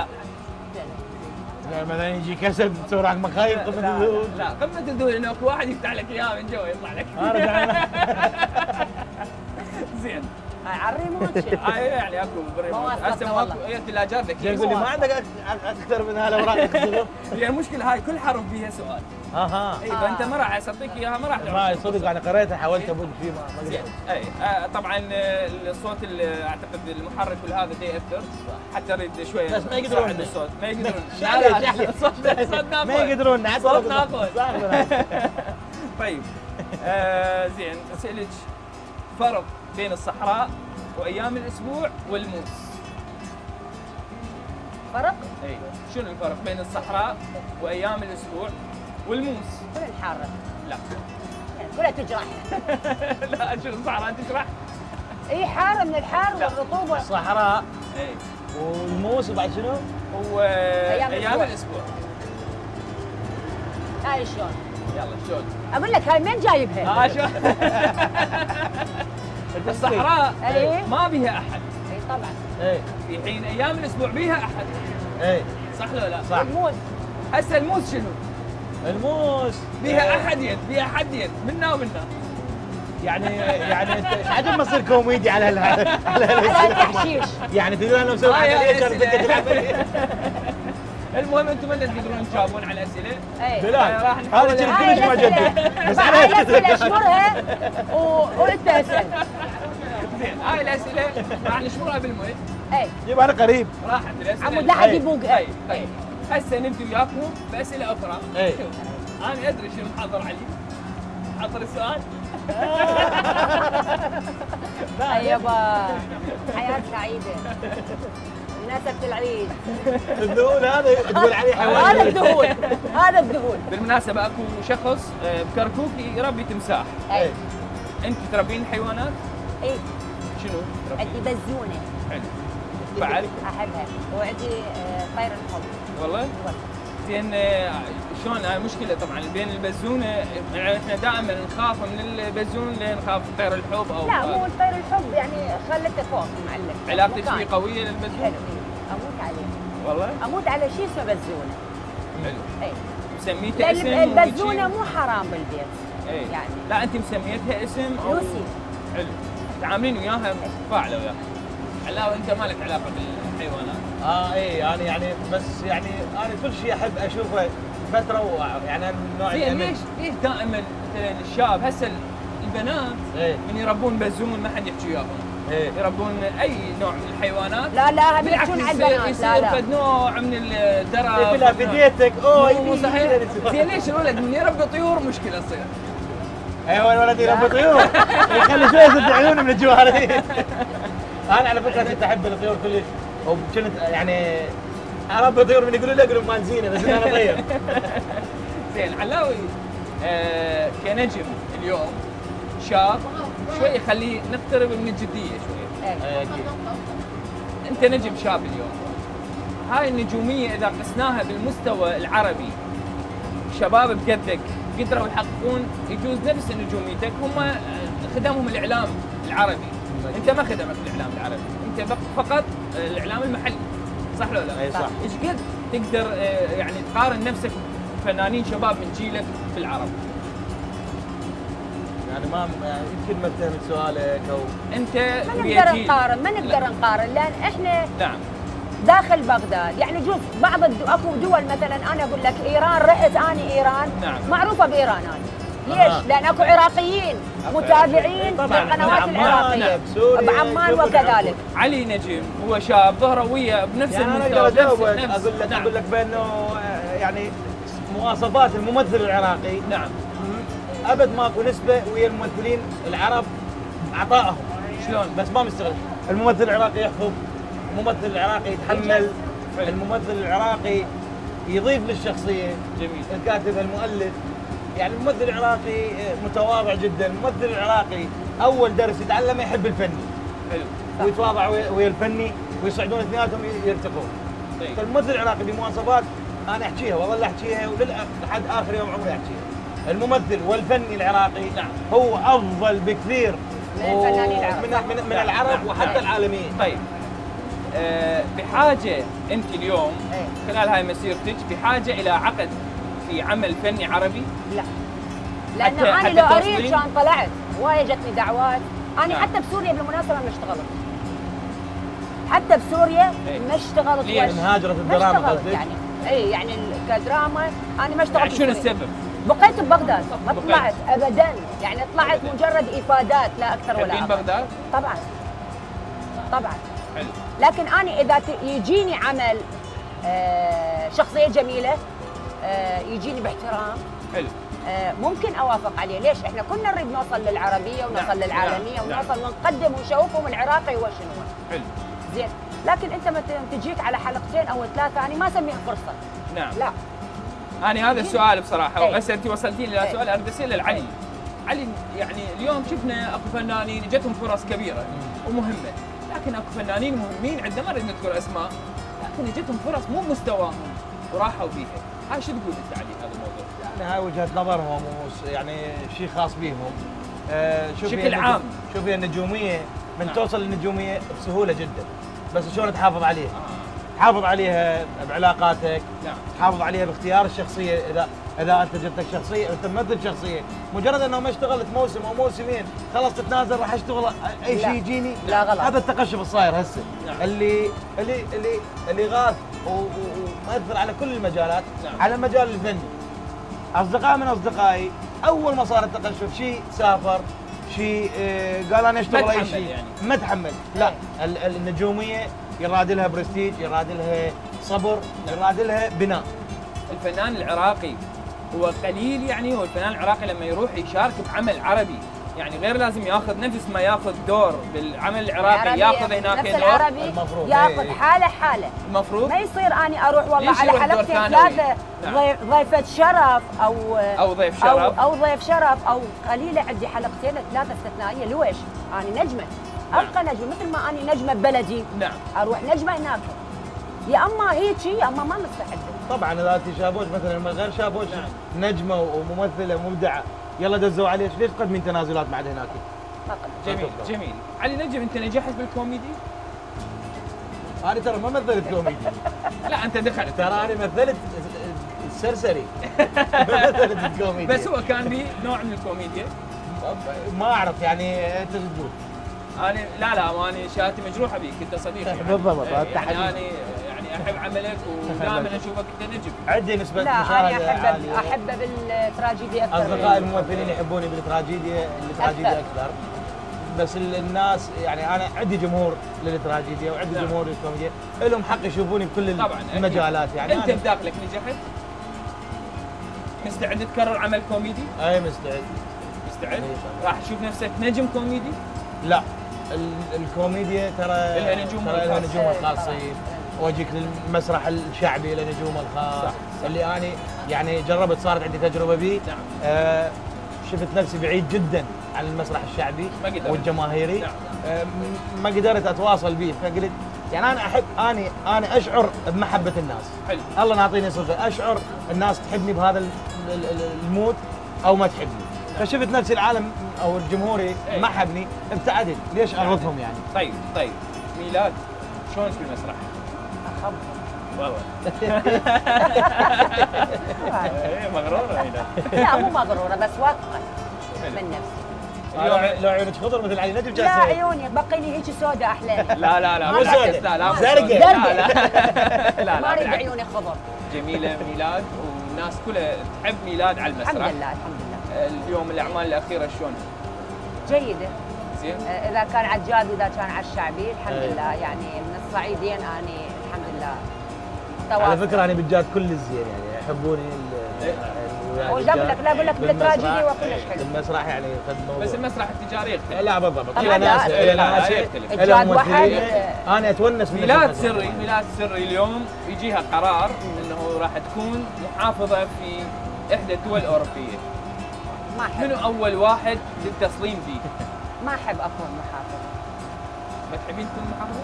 Speaker 3: مثلا يجي كسب تسوي راك مخايف قمة الذهول.
Speaker 1: لا قمة الذهول انه اكو واحد يفتح لك اياه من جوا يطلع لك.
Speaker 3: رجعنا.
Speaker 1: زين
Speaker 2: هاي على الريموت شنو؟
Speaker 1: يعني اكو بالريموت هسه ماكو هي ثلاجات ذكيه.
Speaker 3: يقول لي ما عندك اكثر من هالاوراق تكتبه؟
Speaker 1: هي المشكله هاي كل حرف فيها سؤال.
Speaker 3: اها
Speaker 1: اي فانت ما راح اعطيك اياها ما راح
Speaker 3: ما صدق انا قريتها حاولت ابد فيه ما قدرت.
Speaker 1: اي طبعا الصوت اعتقد المحرك والهذا دا ياثر حتى اريد شويه
Speaker 3: بس ما يقدرون
Speaker 1: الصوت ما يقدرون
Speaker 3: ما يقدرون حتى
Speaker 1: صوت ناقص. طيب زين اسالك فرق بين الصحراء وايام الاسبوع والموس.
Speaker 2: فرق؟
Speaker 1: اي شنو الفرق بين الصحراء وايام الاسبوع والموس؟
Speaker 2: كل الحارة
Speaker 1: لا
Speaker 2: يعني كلها تجرح.
Speaker 1: لا شنو الصحراء تشرح؟
Speaker 2: اي حارة من الحار
Speaker 1: لا.
Speaker 2: والرطوبة.
Speaker 3: الصحراء
Speaker 1: اي
Speaker 3: والموس وبعد شنو؟
Speaker 1: وايام الاسبوع.
Speaker 2: هاي شلون؟
Speaker 1: يلا شلون؟
Speaker 2: اقول لك هاي من جايبها؟
Speaker 1: شو الصحراء
Speaker 2: إيه.
Speaker 1: ما بيها احد
Speaker 2: اي طبعا.
Speaker 3: اي
Speaker 1: في حين ايام الاسبوع بيها احد.
Speaker 3: اي
Speaker 1: صح ولا لا؟
Speaker 3: صح.
Speaker 2: الموز
Speaker 1: هسه الموس شنو؟
Speaker 3: الموس
Speaker 1: بيها احدين بيها حدين منا ومنا.
Speaker 3: يعني انت ايش عجب مصير كوميدي على
Speaker 2: على التحشيش.
Speaker 3: يعني تدري انا مسوي عمليه كان بدك تلعب.
Speaker 1: المهم انتم من تقدرون تجاوبون على الاسئله؟
Speaker 2: اي
Speaker 3: بلال
Speaker 1: راح
Speaker 3: هذا
Speaker 1: نحاول-
Speaker 3: كان كلش ما جدي بس
Speaker 2: هاي الاسئله اشمرها وانت اسال.
Speaker 1: زين هاي الاسئله راح نشمرها بالمويه.
Speaker 2: اي
Speaker 3: يبقى انا قريب.
Speaker 1: راحت الاسئله.
Speaker 2: عمود لا حد يبوق.
Speaker 1: طيب هسه نبدي وياكم باسئله اخرى.
Speaker 3: اي.
Speaker 1: شوف، انا ادري شنو محضر علي. حضر السؤال.
Speaker 2: اي يابا حياه سعيده مناسبه العيد.
Speaker 3: الذهول هذا تقول عليه
Speaker 2: هذا
Speaker 3: حيوان.
Speaker 2: الذهول هذا الذهول.
Speaker 1: بالمناسبه اكو شخص بكركوك يربي تمساح.
Speaker 2: اي
Speaker 1: انت تربين حيوانات؟
Speaker 2: اي
Speaker 1: شنو تربين؟
Speaker 2: عندي بزونه
Speaker 1: حلو. بعد
Speaker 2: احبها وعندي طير الحب.
Speaker 1: والله زين شلون هاي مشكله طبعا بين البزونه يعني احنا دائما نخاف من البزون لين نخاف طير الحب او
Speaker 2: لا مو طير الحب يعني خلته فوق معلق.
Speaker 1: علاقتك
Speaker 2: مكان.
Speaker 1: فيه قويه للبزون؟
Speaker 2: حلو اموت عليه.
Speaker 1: والله
Speaker 2: اموت على شيء اسمه بزونه.
Speaker 1: حلو.
Speaker 2: اي
Speaker 1: مسميته
Speaker 2: لأن
Speaker 1: اسم
Speaker 2: البزونه
Speaker 1: وهيجي؟
Speaker 2: مو حرام بالبيت.
Speaker 1: اي
Speaker 2: يعني
Speaker 1: لا انت مسميتها اسم او
Speaker 2: لوسي.
Speaker 1: حلو تعاملين وياها متفاعله وياها. علاوه انت ما لك علاقه بالحيوانات.
Speaker 3: اي انا يعني بس يعني انا كل شيء احب اشوفه فتره يعني انا من نوع
Speaker 1: زين ليش دائما مثلا الشاب هسه البنات
Speaker 3: ايه
Speaker 1: من يربون بزون ما حد يحكي وياهم.
Speaker 3: ايه
Speaker 1: يربون اي نوع من الحيوانات.
Speaker 2: لا لا هم
Speaker 1: بالعكس
Speaker 2: يحكون على البنات.
Speaker 1: يصير
Speaker 2: لا لا
Speaker 1: فد نوع من الدرب.
Speaker 3: في فديتك اوه
Speaker 1: مو صحيح. زين ليش الولد من يربي طيور مشكله تصير؟
Speaker 3: ايوه الولد يربي طيور يخلي شويه يسد عيونه من الجوارين. انا على فكره كنت احب الطيور كلش وكنت يعني اربي طيور من يقولوا لي اقول ما زينه بس انا طير.
Speaker 1: زين علاوي كنجم اليوم شاب شوي خليه نقترب من الجديه شوي.
Speaker 2: إيه.
Speaker 3: اكيد
Speaker 1: انت نجم شاب اليوم. هاي النجوميه اذا قسناها بالمستوى العربي شباب بقدك قدروا يحققون يجوز نفس نجوميتك هم خدمهم الاعلام العربي. انت ما خدمك الاعلام العربي انت فقط الاعلام المحلي. صح ولا لا؟
Speaker 3: اي صح.
Speaker 1: ايش قد تقدر يعني تقارن نفسك بفنانين شباب من جيلك في العرب؟
Speaker 3: يعني ما يعني يمكن ما فهمت سؤالك او
Speaker 2: ما
Speaker 1: انت
Speaker 2: نقدر
Speaker 1: ويا جيل.
Speaker 2: نقارن ما
Speaker 1: لا.
Speaker 2: نقدر نقارن لان احنا
Speaker 1: نعم
Speaker 2: داخل بغداد يعني شوف بعض اكو دول مثلا انا اقول لك ايران رحت اني ايران
Speaker 1: نعم.
Speaker 2: معروفه بايران اني. ليش؟ لان اكو عراقيين متابعين
Speaker 3: طبعاً.
Speaker 2: للقنوات
Speaker 3: بعمان،
Speaker 2: العراقيه
Speaker 3: بسوريا،
Speaker 2: بعمان
Speaker 3: شوفوا
Speaker 2: وكذلك.
Speaker 1: علي نجم هو شاب ظهره ويا بنفس
Speaker 3: يعني انا
Speaker 1: المستوى
Speaker 3: اقدر اجاوبك
Speaker 1: نفس
Speaker 3: اقول لك بانه يعني مواصفات الممثل العراقي
Speaker 1: نعم
Speaker 3: ابد ماكو نسبه ويا الممثلين العرب عطائهم
Speaker 1: شلون؟
Speaker 3: بس ما مستغل. الممثل العراقي يحفظ، الممثل العراقي يتحمل، الممثل العراقي يضيف للشخصيه،
Speaker 1: جميل
Speaker 3: الكاتب المؤلف. يعني الممثل العراقي متواضع جدا، الممثل العراقي اول درس يتعلمه يحب الفني
Speaker 1: حلو
Speaker 3: ويتواضع ويا الفني ويصعدون اثنيناتهم يرتقون.
Speaker 1: طيب
Speaker 3: فالممثل العراقي بمواصفات انا احكيها واظل احكيها لحد اخر يوم عمري احكيها. الممثل والفني العراقي
Speaker 1: نعم.
Speaker 3: هو افضل بكثير
Speaker 2: من الفنانين العرب.
Speaker 3: من العرب
Speaker 1: نعم.
Speaker 3: وحتى
Speaker 1: نعم.
Speaker 3: العالميين.
Speaker 1: طيب بحاجه انت اليوم
Speaker 2: إيه.
Speaker 1: خلال هاي مسيرتك بحاجه الى عقد في عمل فني عربي؟
Speaker 2: لا لان
Speaker 1: حتى
Speaker 2: انا لو
Speaker 1: توصلين؟
Speaker 2: اريد كان طلعت. هوايه جتني دعوات انا
Speaker 1: نعم.
Speaker 2: حتى بسوريا بالمناسبه ما اشتغلت. حتى بسوريا
Speaker 1: إيه.
Speaker 2: ما اشتغلت
Speaker 1: ليه؟
Speaker 2: وش.
Speaker 3: مهاجرة في
Speaker 2: ما
Speaker 3: الدراما
Speaker 2: اشتغلت
Speaker 3: قصدك؟
Speaker 2: يعني. اي يعني كدراما انا ما اشتغلت.
Speaker 1: يعني شنو
Speaker 2: بسوريا.
Speaker 1: السبب؟
Speaker 2: بقيت ببغداد، ما
Speaker 1: بقيت.
Speaker 2: طلعت ابدا، يعني طلعت
Speaker 1: أبداً.
Speaker 2: مجرد افادات لا اكثر ولا
Speaker 1: تحبين
Speaker 2: اقل.
Speaker 1: بغداد؟
Speaker 2: طبعا طبعا.
Speaker 1: حلو.
Speaker 2: لكن انا اذا يجيني عمل شخصيه جميله يجيني باحترام
Speaker 1: حلو.
Speaker 2: ممكن اوافق عليه. ليش؟ احنا كنا نريد نوصل للعربيه ونوصل
Speaker 1: نعم،
Speaker 2: للعالميه
Speaker 1: نعم،
Speaker 2: ونوصل ونقدم ونشوفهم العراقي هو شنو هو.
Speaker 1: حلو.
Speaker 2: زين، لكن انت ما تجيك على حلقتين او ثلاثه انا ما اسميها فرصه.
Speaker 1: نعم.
Speaker 2: لا.
Speaker 1: أنا هذا السؤال بصراحة،
Speaker 2: إيه.
Speaker 1: وهسه أنت وصلتيني إلى
Speaker 2: إيه.
Speaker 1: سؤال أريد أسأله لعلي. علي، يعني اليوم شفنا أكو فنانين جتهم فرص كبيرة ومهمة، لكن أكو فنانين مهمين عندنا ما نريد نذكر أسماء، لكن جتهم فرص مو بمستواهم وراحوا فيها. هاي شو تقول أنت علي هذا الموضوع؟
Speaker 3: يعني هاي وجهة نظرهم يعني شيء خاص بيهم.
Speaker 1: بشكل عام.
Speaker 3: شوفي النجومية من
Speaker 1: نعم.
Speaker 3: توصل للنجومية بسهولة جدا، بس شلون تحافظ عليها؟ تحافظ عليها بعلاقاتك،
Speaker 1: نعم.
Speaker 3: تحافظ عليها باختيار الشخصية. إذا أنت جبت لك شخصية أنت تمثل شخصية، مجرد أنه ما اشتغلت موسم أو موسمين خلاص تتنازل راح أشتغل أي
Speaker 2: لا.
Speaker 3: شيء يجيني.
Speaker 2: لا غلط.
Speaker 3: هذا التقشف الصاير هسه.
Speaker 1: نعم.
Speaker 3: اللي غاث ومؤثر على كل المجالات.
Speaker 1: نعم.
Speaker 3: على المجال الفني اصدقاء من اصدقائي اول ما صار التقشف شيء سافر، شيء قال انا اشتغل
Speaker 1: ما
Speaker 3: اي
Speaker 1: تحمل
Speaker 3: شيء
Speaker 1: يعني.
Speaker 3: ما تحمل. لا النجوميه يراد لها برستيج، يراد لها صبر، يراد لها بناء.
Speaker 1: الفنان العراقي هو قليل، يعني هو الفنان العراقي لما يروح يشارك بعمل عربي، يعني غير لازم ياخذ نفس ما ياخذ دور بالعمل العراقي ياخذ هناك
Speaker 2: نفس
Speaker 1: دور.
Speaker 2: العربي
Speaker 3: المفروض.
Speaker 2: ياخذ
Speaker 3: إيه.
Speaker 2: حاله.
Speaker 1: المفروض
Speaker 2: ما يصير اني اروح والله
Speaker 1: ليش
Speaker 2: على
Speaker 1: يروح دور
Speaker 2: حلقتين
Speaker 1: ثانوي؟
Speaker 2: ثلاثه
Speaker 1: نعم.
Speaker 2: ضيفه شرف
Speaker 1: او ضيف شرف.
Speaker 2: أو ضيف شرف او قليله عندي حلقتين ثلاثه استثنائيه. لويش؟ انا نجمه ابقى نجمه مثل ما انا نجمه ببلدي.
Speaker 1: نعم.
Speaker 2: اروح نجمه هناك، يا اما هيك يا اما ما مستعده.
Speaker 3: طبعا اذا انت شابوش مثلا من غير شابوش
Speaker 1: نعم.
Speaker 3: نجمه وممثله مبدعه يلا دزوا عليك، ليش تقدمين تنازلات بعد هناك؟
Speaker 2: ما قدر.
Speaker 1: جميل جميل. علي نجم، انت نجحت بالكوميدي؟
Speaker 3: انا ترى ما مثلت كوميدي،
Speaker 1: لا انت دخلت
Speaker 3: ترى انا مثلت السرسري ما مثلت الكوميدي.
Speaker 1: بس هو كان لي نوع من الكوميديا.
Speaker 3: ما اعرف يعني انت تقول.
Speaker 1: انا لا انا شهادتي مجروحه بيك، انت صديقي يعني.
Speaker 3: بالضبط،
Speaker 1: يعني
Speaker 3: التحدي.
Speaker 1: انا يعني احب عملك ودائما اشوفك انت نجم.
Speaker 3: عندي نسبه
Speaker 2: لا
Speaker 3: مشاهده
Speaker 2: انا
Speaker 3: عاليه.
Speaker 2: احبه بالتراجيدي اكثر.
Speaker 3: اصدقائي الممثلين يحبوني بالتراجيديا اكثر. بس الناس يعني انا عندي جمهور للتراجيديا وعندي
Speaker 1: نعم.
Speaker 3: جمهور للكوميديا، لهم حق يشوفوني بكل
Speaker 1: طبعا
Speaker 3: المجالات. يعني
Speaker 1: انت
Speaker 3: أنا
Speaker 1: بداخلك نجحت؟ مستعد تكرر عمل كوميدي؟
Speaker 3: اي مستعد.
Speaker 1: مستعد؟
Speaker 3: إيه طبعاً.
Speaker 1: راح تشوف نفسك نجم كوميدي؟
Speaker 3: لا الكوميديا ترى
Speaker 1: لها نجومها
Speaker 3: ترى لها
Speaker 1: الخاصة.
Speaker 3: نجومها الخاصين، واجيك للمسرح الشعبي له نجومه الخاص.
Speaker 1: صح.
Speaker 3: اللي انا يعني جربت، صارت عندي تجربه به.
Speaker 1: نعم.
Speaker 3: شفت نفسي بعيد جدا عن المسرح الشعبي
Speaker 1: ما قدرت.
Speaker 3: والجماهيري.
Speaker 1: نعم.
Speaker 3: ما قدرت اتواصل به، فقلت يعني انا احب انا اشعر بمحبه الناس.
Speaker 1: حلو.
Speaker 3: الله نعطيني صفه اشعر الناس تحبني بهذا المود او ما تحبني. فشفت نفسي العالم او الجمهوري
Speaker 1: إيه.
Speaker 3: ما حبني، ابتعدت. ليش اغضهم يعني؟
Speaker 1: طيب ميلاد شلونك في المسرح؟
Speaker 2: أخبر.
Speaker 1: والله ايه مغروره ميلاد.
Speaker 2: لا مو مغروره بس واثقه من نفسي.
Speaker 3: لو عيونك خضر مثل علي نجم
Speaker 2: لا
Speaker 3: جالسه.
Speaker 2: عيوني بقي لي هيك سوداء احلامي.
Speaker 1: لا
Speaker 3: مو سوداء.
Speaker 1: لا
Speaker 3: زرقاء.
Speaker 1: لا
Speaker 2: ما اريد
Speaker 1: بالعكس.
Speaker 2: عيوني خضر.
Speaker 1: جميله ميلاد، والناس كلها تحب ميلاد على المسرح.
Speaker 2: الحمد لله الحمد لله.
Speaker 1: اليوم الاعمال الاخيره شلون؟
Speaker 2: جيده.
Speaker 1: زين؟
Speaker 2: اذا كان على الجاد واذا كان على الشعبي الحمد
Speaker 3: أي.
Speaker 2: لله. يعني من الصعيدين اني الحمد لله
Speaker 3: على
Speaker 2: تواصل.
Speaker 3: فكره انا بالجاد كل الزين يعني يحبوني
Speaker 2: ولا أقول لك- لا أقول لك بالتراجيدي وكلش حلو.
Speaker 3: المسرح يعني خد
Speaker 1: بس المسرح التجاري يختلف.
Speaker 3: لا بالضبط.
Speaker 2: طبعاً
Speaker 3: الى ناس
Speaker 2: لا،
Speaker 3: الى ناس
Speaker 1: يختلف.
Speaker 3: إلى
Speaker 2: الجاد
Speaker 3: ممثلين.
Speaker 2: واحد.
Speaker 3: انا اتونس من
Speaker 1: ميلاد
Speaker 3: المسرح.
Speaker 1: سري اليوم يجيها قرار انه راح تكون محافظه في احدى الدول الاوروبيه.
Speaker 2: ما احب
Speaker 1: منو اول واحد للتصميم فيه؟
Speaker 2: ما احب اكون محافظه.
Speaker 1: ما تحبين تكون محافظه؟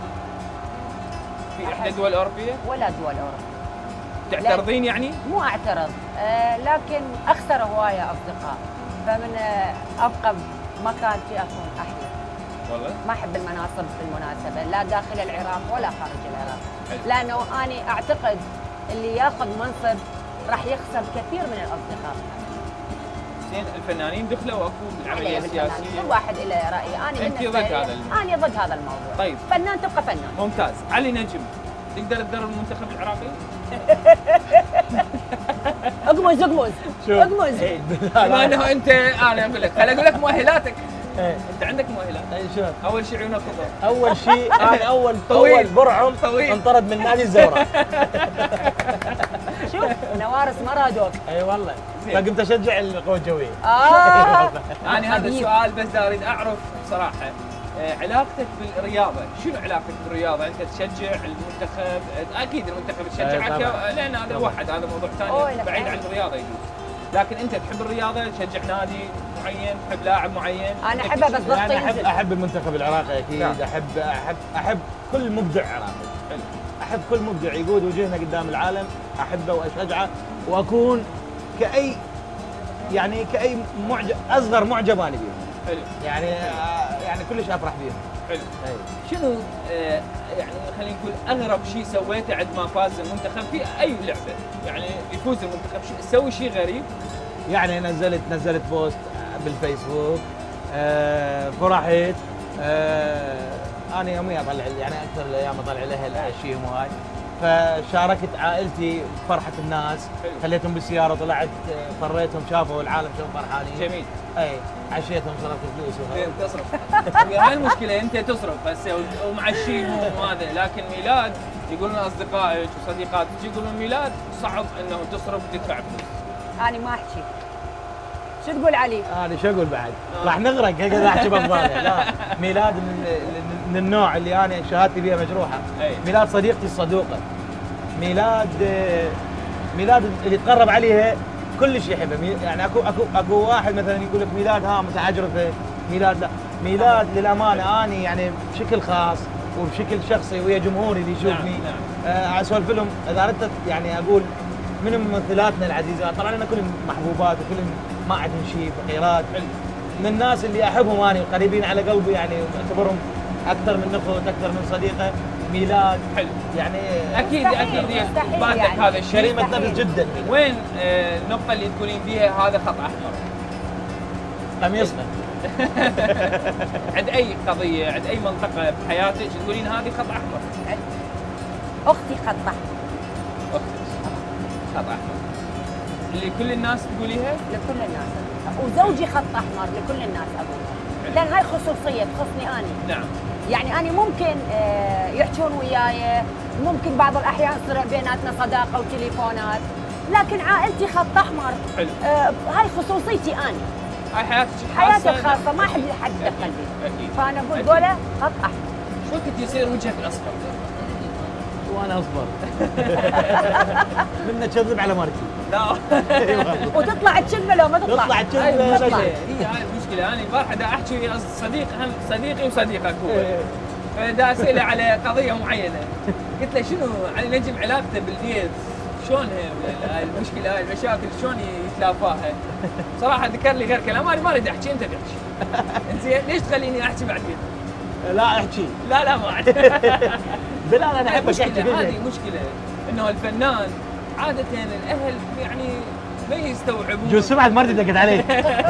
Speaker 1: في
Speaker 2: أحب.
Speaker 1: احدى الدول الاوروبيه؟
Speaker 2: ولا دول اوروبيه.
Speaker 1: تعترضين يعني؟
Speaker 2: مو اعترض لكن اخسر هوايه اصدقاء. فمن ابقى بمكانتي اكون احلى.
Speaker 1: والله؟
Speaker 2: ما احب المناصب بالمناسبه لا داخل العراق ولا خارج العراق.
Speaker 1: حلو.
Speaker 2: لانه انا اعتقد اللي ياخذ منصب راح يخسر كثير من الاصدقاء.
Speaker 1: زين الفنانين دخلوا اكو بالعمليه
Speaker 2: عليه الفنان.
Speaker 1: السياسيه.
Speaker 2: كل واحد له رايه، انا
Speaker 1: أنت
Speaker 2: بالنسبه
Speaker 1: ضد
Speaker 2: لي
Speaker 1: هذا الموضوع.
Speaker 2: انا ضد هذا الموضوع.
Speaker 1: طيب.
Speaker 2: فنان تبقى فنان.
Speaker 1: ممتاز. علي نجم تقدر تدرب المنتخب العراقي؟
Speaker 2: اقمز اقمز
Speaker 3: شوف.
Speaker 2: اقمز.
Speaker 1: بما انه انت انا اقول لك خليني اقول لك مؤهلاتك.
Speaker 3: إيه.
Speaker 1: انت عندك مؤهلات.
Speaker 3: اي شلون؟
Speaker 1: اول شيء عيونك خضر.
Speaker 3: اول شيء انا اول
Speaker 1: طويل.
Speaker 3: برعم
Speaker 1: طويل.
Speaker 3: انطرد من نادي الزوراء.
Speaker 2: شوف نوارس ما رادوك.
Speaker 3: اي والله.
Speaker 1: زين.
Speaker 3: فقمت اشجع القوه الجويه.
Speaker 1: انا هذا
Speaker 2: حبيب.
Speaker 1: السؤال بس اريد اعرف بصراحه علاقتك بالرياضه، شنو علاقتك بالرياضه؟ انت تشجع المنتخب، اكيد المنتخب تشجعك
Speaker 3: طبعاً.
Speaker 1: لان هذا
Speaker 3: طبعاً.
Speaker 1: واحد، هذا موضوع
Speaker 2: أوه،
Speaker 1: ثاني
Speaker 2: لا،
Speaker 1: بعيد عن الرياضه يجوز. لكن انت تحب الرياضه، تشجع نادي معين، تحب لاعب معين؟
Speaker 2: انا احبه بس ضغطي
Speaker 3: يعني
Speaker 2: ينزل.
Speaker 3: احب المنتخب العراقي اكيد.
Speaker 1: نعم.
Speaker 3: احب كل مبدع عراقي.
Speaker 1: حلو.
Speaker 3: احب كل مبدع يقود وجهنا قدام العالم، احبه واشجعه واكون كاي اصغر معجب انا بيهم.
Speaker 1: حلو.
Speaker 3: يعني كلش افرح بيهم.
Speaker 1: حلو.
Speaker 3: أي.
Speaker 1: شنو يعني خلينا نقول اغرب شيء سويته عندما فاز المنتخب في اي لعبه؟ يعني يفوز المنتخب تسوي شيء غريب؟
Speaker 3: يعني نزلت بوست بالفيسبوك، فرحت، انا يوميا اطلع يعني اكثر الايام اطلع لها الاشياء وهاي، فشاركت عائلتي بفرحه الناس.
Speaker 1: حلو.
Speaker 3: خليتهم بالسياره، طلعت فريتهم، شافوا العالم شلون فرحانين.
Speaker 1: جميل.
Speaker 3: اي عشيتهم، صرفت فلوس وهاي.
Speaker 1: زين تصرف. هاي المشكله، انت تصرف بس ومعشين وهذا، لكن ميلاد يقولون اصدقائك وصديقاتك يقولون ميلاد صعب انه تصرف وتدفع فلوس.
Speaker 2: انا ما احكي. شو تقول علي؟
Speaker 3: انا شو اقول بعد؟ راح نغرق هكذا احكي بافضالي. لا، ميلاد من النوع اللي انا شهادتي بيها مجروحه.
Speaker 1: أي.
Speaker 3: ميلاد صديقتي الصدوقه. ميلاد اللي تقرب عليها كلش يحبها. يعني اكو واحد مثلا يقول لك ميلاد مثل عجرفه. ميلاد لا، ميلاد للامانه اني يعني بشكل خاص وبشكل شخصي ويا جمهوري اللي يشوفني.
Speaker 1: نعم.
Speaker 3: اسولف لهم اذا اردت يعني اقول من ممثلاتنا العزيزات، طبعا لنا كلهم محبوبات وكلهم ما عندهم شيء فقيرات. من الناس اللي احبهم اني وقريبين على قلبي، يعني اعتبرهم اكثر من اخوه، اكثر من صديقه. ميلاد
Speaker 1: حلو.
Speaker 3: يعني
Speaker 1: اكيد
Speaker 2: مستحيل،
Speaker 1: اكيد
Speaker 2: مستحيل
Speaker 1: بعدك
Speaker 2: يعني.
Speaker 1: هذا الشيء.
Speaker 3: كريمه
Speaker 2: مستحيل.
Speaker 3: نفس جدا.
Speaker 1: وين النقطه اللي تقولين بيها هذا خط احمر؟
Speaker 3: قميصنا.
Speaker 1: عند اي قضيه، عند اي منطقه بحياتك تقولين هذه خط احمر؟
Speaker 2: اختي خط احمر.
Speaker 1: اختك خط احمر اللي كل الناس تقوليها؟
Speaker 2: لكل الناس، وزوجي خط احمر لكل الناس اقول، لان هاي خصوصيه تخصني انا.
Speaker 1: نعم.
Speaker 2: يعني انا ممكن يحجون وياي، ممكن بعض الاحيان تصير بيناتنا صداقه وتليفونات، لكن عائلتي خط احمر.
Speaker 1: حلو.
Speaker 2: هاي خصوصيتي انا،
Speaker 1: هاي حياتك
Speaker 2: حياتي الخاصه، ما احب حد يدخل
Speaker 1: أكيد.
Speaker 2: فيها.
Speaker 1: اكيد.
Speaker 2: فانا اقول
Speaker 1: أكيد.
Speaker 2: دولة خط احمر.
Speaker 1: شو وقت يصير وجهك اصفر؟
Speaker 3: وانا اصبر. منا كذب على مرتي.
Speaker 1: لا.
Speaker 2: وتطلع تشلمه لو ما تطلع.
Speaker 3: تطلع
Speaker 1: هاي
Speaker 3: تشذب.
Speaker 1: المشكلة، هاي المشكلة. أنا البارحة دا أحكي ويا صديق، هم صديقي وصديقك هو. فدا أسأله على قضية معينة. قلت له شنو علي نجم علاقته بالبيت؟ شلون هاي المشكلة، هاي المشاكل شلون يتلافاها؟ صراحة ذكر لي غير كلام، أنا ما أريد أحكي، أنت تحكي. أنت ليش تخليني أحكي بعدين؟
Speaker 3: لا احكي.
Speaker 1: لا ما أحكي.
Speaker 3: بلال انا احب احكي
Speaker 1: المشكلة هذه
Speaker 3: فيك.
Speaker 1: مشكلة، إنه الفنان عادة الأهل يعني ما يستوعبون.
Speaker 3: جو سمعت مرتي دقت علي.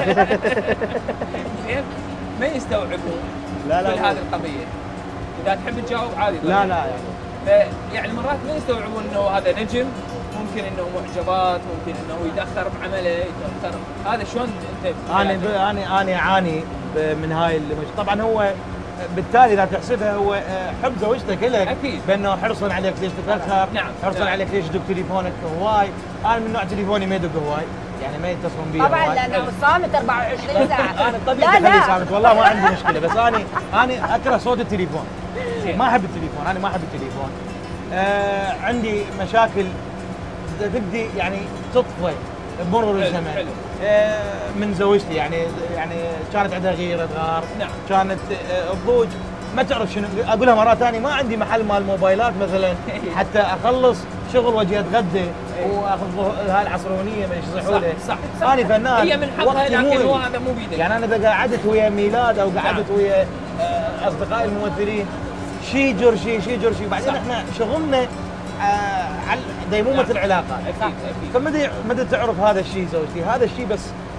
Speaker 1: زين ما يستوعبون
Speaker 3: لا
Speaker 1: كل هذه القضيه. اذا تحب تجاوب عادي.
Speaker 3: لا يعني.
Speaker 1: يعني مرات ما يستوعبون انه هذا نجم، ممكن انه معجبات، ممكن انه يتاخر بعمله، يتاخر. هذا شلون انت؟
Speaker 3: انا اعاني من هاي طبعا هو بالتالي اذا تحسبها هو حب زوجتك لك.
Speaker 1: أكيد.
Speaker 3: بانه حرصا عليك ليش تتاخر.
Speaker 1: نعم.
Speaker 3: حرصا
Speaker 1: نعم.
Speaker 3: عليك ليش يدق تليفونك هواي. انا من نوع تليفوني ما يدق هواي، يعني ما يتصلون بي
Speaker 2: طبعا
Speaker 3: هواي.
Speaker 2: لانه صامت 24 ساعه.
Speaker 3: انا طبيعي خليه صامت، والله ما عندي مشكله، بس انا اكره صوت التليفون.
Speaker 1: زين.
Speaker 3: ما احب التليفون، انا ما احب التليفون. عندي مشاكل تبدي يعني تطفى بمرور
Speaker 1: حلو،
Speaker 3: الزمن.
Speaker 1: حلو.
Speaker 3: من زوجتي يعني كانت عندها غيره غار.
Speaker 1: نعم.
Speaker 3: كانت الضوج ما تعرف شنو اقولها مرات ثانيه، ما عندي محل مال موبايلات مثلا حتى اخلص شغل واجي اتغدى واخذ هاي العصرونيه ما يصيحوا لي.
Speaker 1: صح.
Speaker 3: انا فنان
Speaker 1: هي من حقها،
Speaker 3: وقتي
Speaker 1: لكن
Speaker 3: مو
Speaker 1: هو
Speaker 3: إلي.
Speaker 1: هذا مو بيدك.
Speaker 3: يعني انا اذا قعدت ويا ميلاد او قعدت
Speaker 1: نعم.
Speaker 3: ويا اصدقائي الممثلين شي جرشي بعدين
Speaker 1: صح.
Speaker 3: احنا شغلنا على ديمومه
Speaker 1: نعم.
Speaker 3: العلاقات.
Speaker 1: اكيد.
Speaker 3: فمدى تعرف هذا الشيء زوجتي، هذا الشيء بس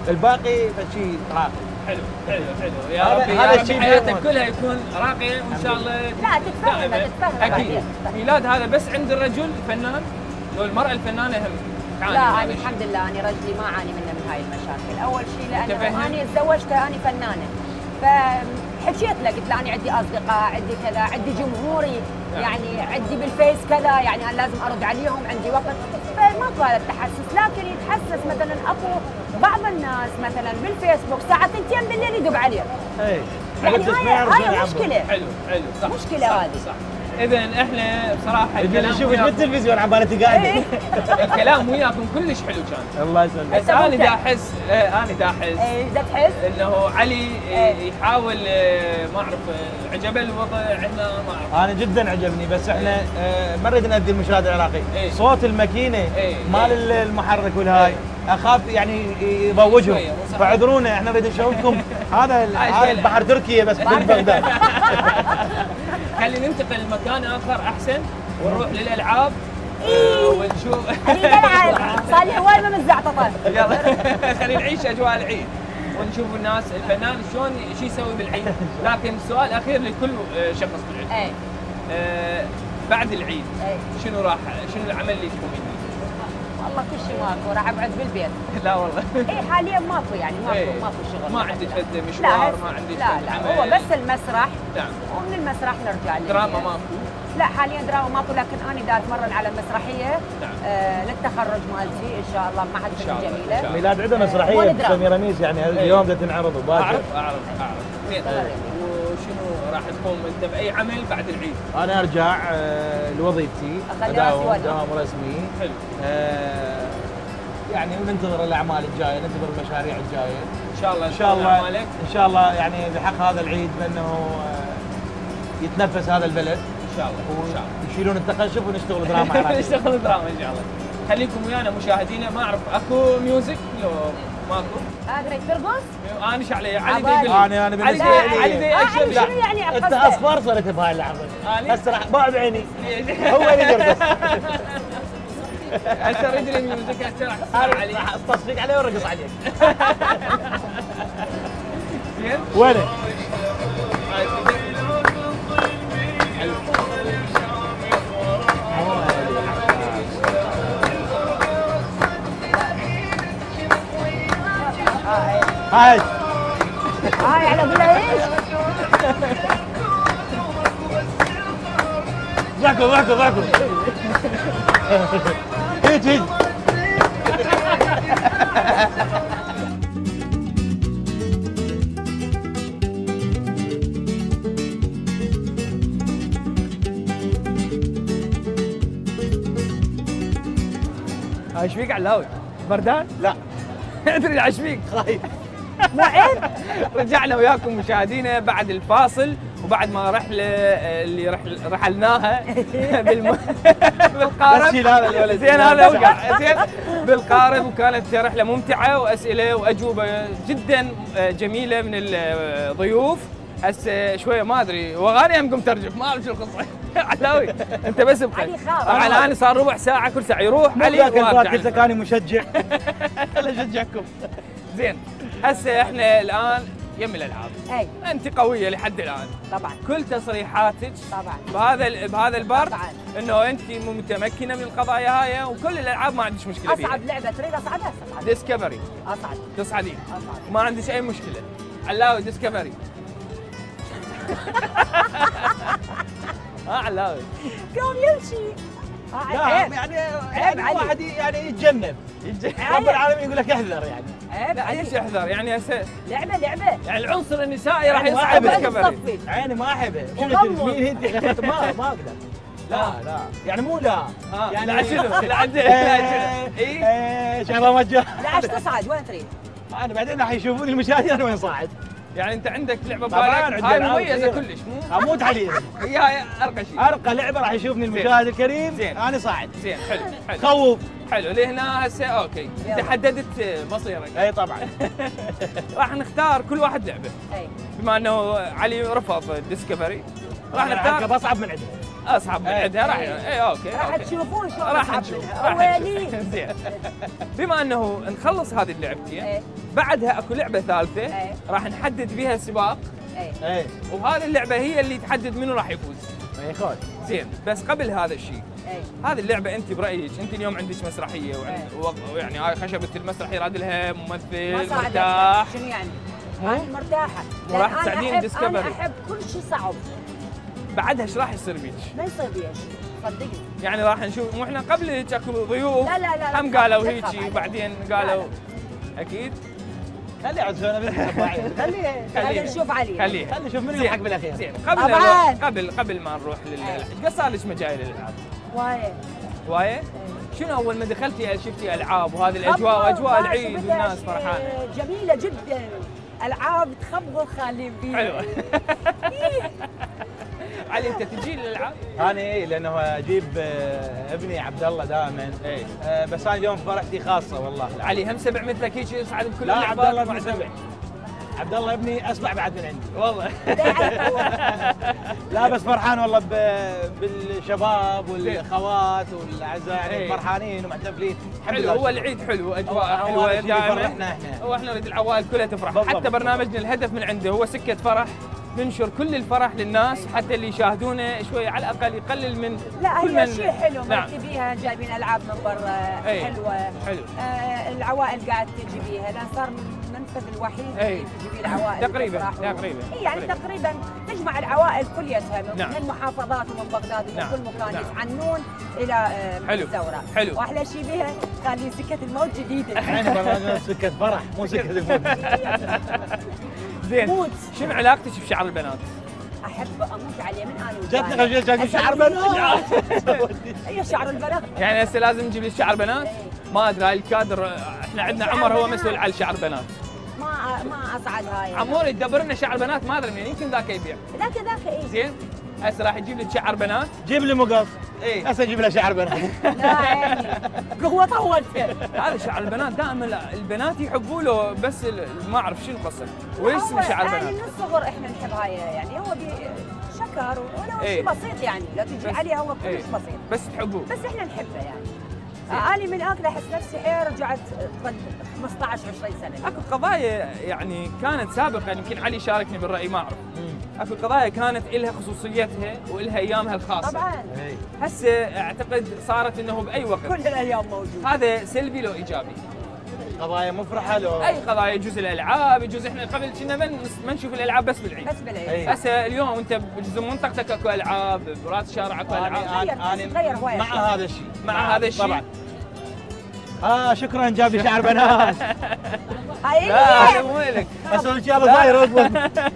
Speaker 3: الباقي فشي راقي.
Speaker 1: حلو حلو حلو، يا
Speaker 3: هذا-
Speaker 1: ربي
Speaker 3: هذا
Speaker 1: يا ربي
Speaker 3: الشيء
Speaker 1: حياتك
Speaker 3: بيضمن.
Speaker 1: كلها يكون راقيه وان شاء الله.
Speaker 2: لا تتفهم
Speaker 1: دائماً.
Speaker 2: تتفهم
Speaker 1: اكيد. ميلاد هذا بس عند الرجل الفنان، لو المراه الفنانه هم تعاني
Speaker 2: لا
Speaker 1: من
Speaker 2: انا
Speaker 1: هذا الشيء.
Speaker 2: الحمد لله انا رجلي ما اعاني منه من هاي المشاكل. اول شيء لانه
Speaker 1: تفهم.
Speaker 2: انا تزوجت انا فنانه، فحكيت له قلت له انا عندي اصدقاء، عندي كذا، عندي جمهوري، يعني عندي بالفيس كذا، يعني انا لازم ارد عليهم، عندي وقت. فماكو هذا التحسس، لكن يتحسس مثلا اكو بعض الناس مثلا بالفيسبوك الساعه 2 بالليل يدق عليه.
Speaker 3: اي
Speaker 2: يعني هاي مشكله.
Speaker 1: حلو حلو صح.
Speaker 2: مشكلة
Speaker 1: صح
Speaker 2: هذه.
Speaker 1: صح. اذا احنا بصراحه الكلام
Speaker 3: شوف ايش
Speaker 1: وياكم-
Speaker 3: بالتلفزيون عبالتي قاعده.
Speaker 1: الكلام وياكم كلش حلو كان.
Speaker 3: الله يسلمك.
Speaker 1: بس انا دا احس انا دا احس
Speaker 2: ايه دا تحس؟
Speaker 1: انه علي
Speaker 2: إيه.
Speaker 1: يحاول ما اعرف عجبه الوضع هنا ما اعرف.
Speaker 3: انا جدا عجبني، بس احنا ما نريد نأذي المشاهد العراقي.
Speaker 1: إيه.
Speaker 3: صوت الماكينه
Speaker 1: إيه.
Speaker 3: مال المحرك والهاي اخاف يعني يضوجهم،
Speaker 1: شوية، صح.
Speaker 3: فاعذرونا احنا نريد نشوفكم هذا هاي البحر تركيا بس بدون بغداد.
Speaker 1: خلي ننتقل لمكان اخر احسن ونروح للالعاب ونشوف.
Speaker 2: اريد العب، صار لي هواي ما متزعططه.
Speaker 1: يلا خلينا نعيش اجواء العيد ونشوف الناس الفنان شلون شو يسوي بالعيد. لكن سؤال اخير لكل شخص بالعيد.
Speaker 2: ايه
Speaker 1: بعد العيد
Speaker 2: ايه
Speaker 1: شنو العمل اللي تقومين به؟
Speaker 2: والله كل شيء ماكو، راح اقعد بالبيت.
Speaker 1: لا والله.
Speaker 2: اي حاليا ماكو، يعني
Speaker 1: إيه.
Speaker 2: ماكو شغل.
Speaker 1: ما عندك فد
Speaker 2: لا
Speaker 1: مشوار، ما عندك
Speaker 2: لا
Speaker 1: فد
Speaker 2: لا
Speaker 1: عمل.
Speaker 2: هو بس المسرح،
Speaker 1: نعم.
Speaker 2: ومن المسرح نرجع
Speaker 1: دراما ماكو.
Speaker 2: لا حاليا دراما ماكو، لكن انا دا اتمرن على مسرحيه
Speaker 1: نعم.
Speaker 2: للتخرج مالتي ان شاء الله بمعهد
Speaker 1: إن شاء
Speaker 2: الفنون
Speaker 1: الله، إن
Speaker 2: الجميله.
Speaker 1: شاء الله.
Speaker 3: ميلاد عندنا
Speaker 2: مو
Speaker 3: مسرحيه
Speaker 2: دراما.
Speaker 3: بسميره ميس يعني اليوم بدها تنعرض وباكر.
Speaker 1: اعرف زين. وشنو راح تقوم انت باي عمل بعد العيد؟
Speaker 3: انا ارجع لوظيفتي،
Speaker 2: أخلي راسي ودعم.
Speaker 3: دوام رسمي.
Speaker 1: حلو.
Speaker 3: يعني وننتظر الاعمال الجايه، ننتظر المشاريع الجايه
Speaker 1: ان شاء الله
Speaker 3: ان شاء الله.
Speaker 1: أعمالك.
Speaker 3: ان شاء الله يعني بحق هذا العيد بانه يتنفس هذا البلد
Speaker 1: ان شاء الله ان شاء الله.
Speaker 3: ويشيلون التقشف ونشتغل دراما عراقيه.
Speaker 1: نشتغل دراما ان شاء الله. خليكم ويانا مشاهدينا. ما اعرف اكو ميوزك لو ماكو؟
Speaker 2: تريد ترقص؟
Speaker 1: انا ايش علي؟ علي
Speaker 2: عبالي.
Speaker 1: دي
Speaker 3: انا بالنسبه لي
Speaker 1: علي دي اكشن.
Speaker 2: شنو يعني
Speaker 3: انت
Speaker 2: أقصده؟
Speaker 3: اصفر صرت بهاي اللحظه
Speaker 1: أنا؟
Speaker 3: هسه راح باع بعيني هو اللي يرقص.
Speaker 1: هسه اريد لي ميوزك هسه راح تصير علي.
Speaker 3: راح استصفيك عليه وارقص عليك.
Speaker 1: زين؟
Speaker 3: وينه؟ هاي
Speaker 2: هاي على قولها ايش؟
Speaker 3: ضحكوا ضحكوا ضحكوا. هيج هيج.
Speaker 1: ايش فيك علاوي؟ بردان؟
Speaker 3: لا
Speaker 1: ادري ايش فيك؟
Speaker 3: خايف.
Speaker 2: مو عيب؟
Speaker 1: رجعنا وياكم مشاهدينا بعد الفاصل وبعد ما رحله اللي رحلناها بالقارب.
Speaker 3: بس شيل هذا الولد.
Speaker 1: زين هذا وقع زين بالقارب، وكانت رحله ممتعه واسئله واجوبه جدا جميله من الضيوف. هسه شويه ما ادري واغاني هم قمت ترجف ما اعرف شو القصه. علاوي انت بس ابقى.
Speaker 2: علي خاف.
Speaker 1: طبعا انا صار ربع ساعه كل ساعه يروح علي
Speaker 3: ذاك الباك
Speaker 1: وارجع.
Speaker 3: انت كان مشجع.
Speaker 1: الله يشجعكم. زين هسه احنا الان يم الالعاب.
Speaker 2: اي
Speaker 1: انت قويه لحد الان.
Speaker 2: طبعا
Speaker 1: كل تصريحاتك
Speaker 2: طبعا
Speaker 1: بهذا البرد
Speaker 2: طبعا.
Speaker 1: انه انت متمكنه من القضايا هاي وكل الالعاب ما عندك مشكله فيها.
Speaker 2: اصعب لعبه تريد اصعدها اصعد.
Speaker 1: ديسكفري
Speaker 2: اصعد
Speaker 1: تصعدين
Speaker 2: اصعد.
Speaker 1: ما عندك اي مشكله. علاوي ديسكفري. علاوي
Speaker 2: قام يمشي.
Speaker 3: لا
Speaker 2: عيب
Speaker 3: يعني
Speaker 2: عيب علي.
Speaker 3: واحد يعني يتجنب. رب العالمين يقول لك احذر يعني.
Speaker 2: عيب
Speaker 1: لا
Speaker 2: علي.
Speaker 1: ليش احذر يعني هسه
Speaker 2: لعبه
Speaker 1: يعني العنصر النسائي راح
Speaker 3: يعني ما
Speaker 1: يصعد
Speaker 3: أحبه.
Speaker 1: ديسكفري.
Speaker 2: تصفي.
Speaker 3: عيني ما احبه.
Speaker 2: وغمض.
Speaker 3: شنو مين انت خفت ما اقدر. لا يعني مو لا
Speaker 1: يعني
Speaker 3: يعني
Speaker 1: لا شنو لا عندي اي
Speaker 3: شهر رمضان.
Speaker 2: لا عش تصعد وين تريد؟
Speaker 3: انا بعدين راح يشوفوني المشاهدين انا وين صاعد.
Speaker 1: يعني انت عندك لعبه
Speaker 3: طبعاً
Speaker 1: ببالك
Speaker 3: عندي
Speaker 1: هاي
Speaker 3: ألعاب
Speaker 1: مميزه
Speaker 3: كثيرة.
Speaker 1: كلش مو
Speaker 3: اموت عليه.
Speaker 1: هي ارقى شيء.
Speaker 3: ارقى لعبه راح يشوفني المشاهد الكريم
Speaker 1: زين.
Speaker 3: انا صاعد.
Speaker 1: زين حلو حلو
Speaker 3: خوف.
Speaker 1: حلو لهنا هسه اوكي انت
Speaker 2: يلا.
Speaker 1: حددت مصيرك.
Speaker 3: اي طبعا.
Speaker 1: راح نختار كل واحد لعبه
Speaker 2: اي
Speaker 1: بما انه علي رفض ديسكفري راح
Speaker 3: راح
Speaker 1: نختار
Speaker 3: بصعب من عنده.
Speaker 1: اصعب من عندها راح اوكي
Speaker 2: راح تشوفون شلون
Speaker 1: راح
Speaker 2: أصعب
Speaker 1: نشوف
Speaker 2: منها.
Speaker 1: راح
Speaker 2: ويلي.
Speaker 1: نشوف. زين بما انه نخلص هذه اللعبتين
Speaker 2: إيه.
Speaker 1: بعدها اكو لعبه ثالثه
Speaker 2: إيه.
Speaker 1: راح نحدد بها سباق
Speaker 2: اي
Speaker 1: وهذه اللعبه هي اللي تحدد منو راح يفوز.
Speaker 3: اي خوش.
Speaker 1: زين بس قبل هذا الشيء
Speaker 2: اي
Speaker 1: هذه اللعبه انت برايك انت اليوم عندك مسرحيه ويعني هاي خشبه المسرح يراد لها
Speaker 2: ما
Speaker 1: ممثل
Speaker 2: صعد
Speaker 1: مرتاح
Speaker 2: شنو يعني؟
Speaker 1: مو؟
Speaker 2: انا مرتاحه
Speaker 1: وراح
Speaker 2: لأن
Speaker 1: تساعدين
Speaker 2: أنا
Speaker 1: Discovery.
Speaker 2: احب كل شيء صعب،
Speaker 1: بعدها ايش راح يصير بيك؟
Speaker 2: ما يصير بي شيء صدقني.
Speaker 1: يعني راح نشوف مو احنا قبل هيك اكو ضيوف
Speaker 2: لا لا لا
Speaker 1: هم قالوا
Speaker 2: لا
Speaker 1: هيك
Speaker 2: تخاف عليه.
Speaker 1: وبعدين
Speaker 2: لا
Speaker 1: قالوا
Speaker 2: لا.
Speaker 1: اكيد
Speaker 3: خليه عاد سوينا بنت خليه
Speaker 2: خلينا نشوف علي.
Speaker 1: خليه
Speaker 3: خليه نشوف منو
Speaker 1: زين.
Speaker 3: يلحق بالاخير.
Speaker 1: زين
Speaker 2: طبعاً.
Speaker 1: قبل ما نروح للالعاب ايش صار لك مجال الالعاب؟
Speaker 2: وايد
Speaker 1: هوايه؟ شنو اول ما دخلتي شفتي العاب وهذه الاجواء واجواء العيد
Speaker 2: شفتها
Speaker 1: والناس فرحانه؟
Speaker 2: جميله جدا، العاب تخبط خالي فيها.
Speaker 1: حلوه علي انت تجي للالعاب؟
Speaker 3: انا لانه اجيب ابني عبد الله دائما.
Speaker 1: ايه
Speaker 3: بس انا اليوم فرحتي خاصه والله.
Speaker 1: علي هم سبع مثلك هيك يصعد بكل
Speaker 3: لا عبد الله ابني
Speaker 1: اللعبات؟
Speaker 3: سبع. عبد الله ابني اسبع بعد من عندي.
Speaker 1: والله
Speaker 3: لا بس فرحان والله بالشباب والاخوات والاعزاء يعني
Speaker 1: إيه.
Speaker 3: فرحانين ومحتفلين. الحمد
Speaker 1: حلو
Speaker 3: لله.
Speaker 1: هو العيد حلو اجواء
Speaker 3: هو
Speaker 1: حلوه
Speaker 3: هذا الشيء اللي
Speaker 1: دائما
Speaker 3: يفرحنا احنا.
Speaker 1: واحنا نريد العوائل كلها تفرح
Speaker 3: بالضبط.
Speaker 1: حتى برنامجنا الهدف من عنده هو سكه فرح ننشر كل الفرح للناس حتى اللي يشاهدونه شويه على الاقل يقلل من
Speaker 2: لا
Speaker 1: كل
Speaker 2: هي
Speaker 1: من
Speaker 2: شيء حلو
Speaker 1: نعم.
Speaker 2: مرتبيها جايبين العاب من برا
Speaker 1: إيه.
Speaker 2: حلوه.
Speaker 1: حلو
Speaker 2: العوائل قاعد تجي بيها لان صار المنفذ الوحيد
Speaker 1: إيه.
Speaker 2: اللي تجي بيه العوائل
Speaker 1: تقريباً،
Speaker 2: تفرح
Speaker 1: تقريباً.
Speaker 2: إيه يعني
Speaker 1: تقريباً.
Speaker 2: تقريبا تجمع العوائل كليتها من
Speaker 1: نعم.
Speaker 2: المحافظات ومن بغداد ومن
Speaker 1: نعم.
Speaker 2: كل مكان
Speaker 1: نعم.
Speaker 2: يتعنون الى
Speaker 1: حلو.
Speaker 2: الثوره.
Speaker 1: حلو.
Speaker 2: واحلى شيء بيها خلي سكه الموت جديده.
Speaker 3: احنا برنامجنا سكه فرح مو سكه الموت.
Speaker 1: زين
Speaker 2: موت.
Speaker 1: شنو علاقتك بشعر البنات؟
Speaker 2: احب اموت عليه من انا
Speaker 3: جتني
Speaker 2: وجاي.
Speaker 3: خشيت شايف شعر بنات.
Speaker 2: هي شعر البنات.
Speaker 1: يعني هسه لازم نجيب لك شعر بنات؟ ما ادري هاي الكادر احنا عندنا
Speaker 2: شعر
Speaker 1: عمر هو
Speaker 2: بنات.
Speaker 1: مسؤول على شعر بنات
Speaker 2: ما اصعد هاي.
Speaker 1: عمور يدبر لنا شعر بنات ما ادري منين يمكن ذاك يبيع
Speaker 2: ذاك ايه.
Speaker 1: زين هسه راح يجيب لك شعر بنات
Speaker 3: جيب لي مقص.
Speaker 1: اي
Speaker 3: هسه اجيب له شعر بنات.
Speaker 2: لا عيني قوه طولته.
Speaker 1: هذا شعر البنات دائما البنات يحبوا له بس ما اعرف شنو القصه واسمه شعر
Speaker 2: يعني
Speaker 1: بنات
Speaker 2: من الصغر احنا نحب هاي يعني هو شكر ولو
Speaker 1: إيه.
Speaker 2: شيء بسيط يعني لو تجي
Speaker 1: بس-
Speaker 2: عليه هو
Speaker 1: إيه.
Speaker 2: كلش بسيط
Speaker 1: بس تحبوه
Speaker 2: بس احنا نحبه يعني. اني من اكل احس نفسي حيل رجعت قد 15 20 سنه.
Speaker 1: اكو قضايا يعني كانت سابقا يمكن علي شاركني بالراي ما اعرف اكو قضايا كانت لها خصوصيتها والها ايامها الخاصه
Speaker 2: طبعا
Speaker 1: هسه اعتقد صارت انه باي وقت
Speaker 2: كل الايام موجود.
Speaker 1: هذا سلبي لو ايجابي
Speaker 3: قضايا مفرحه لو
Speaker 1: اي قضايا يجوز الالعاب يجوز احنا قبل كنا ما نشوف الالعاب بس بالعيد
Speaker 2: بس بالعيد.
Speaker 3: إيه.
Speaker 1: هسه اليوم انت بجزء منطقتك اكو العاب براس الشارع اكو العاب
Speaker 2: تغير هواية
Speaker 3: مع
Speaker 2: أشياء.
Speaker 3: هذا الشيء
Speaker 1: مع هذا الشيء
Speaker 3: طبعا. شكرا جاب لي شعر بنات.
Speaker 2: هاي
Speaker 1: لا
Speaker 2: هي.
Speaker 1: مو لك
Speaker 3: اسوي ان شاء الله صاير اضبط.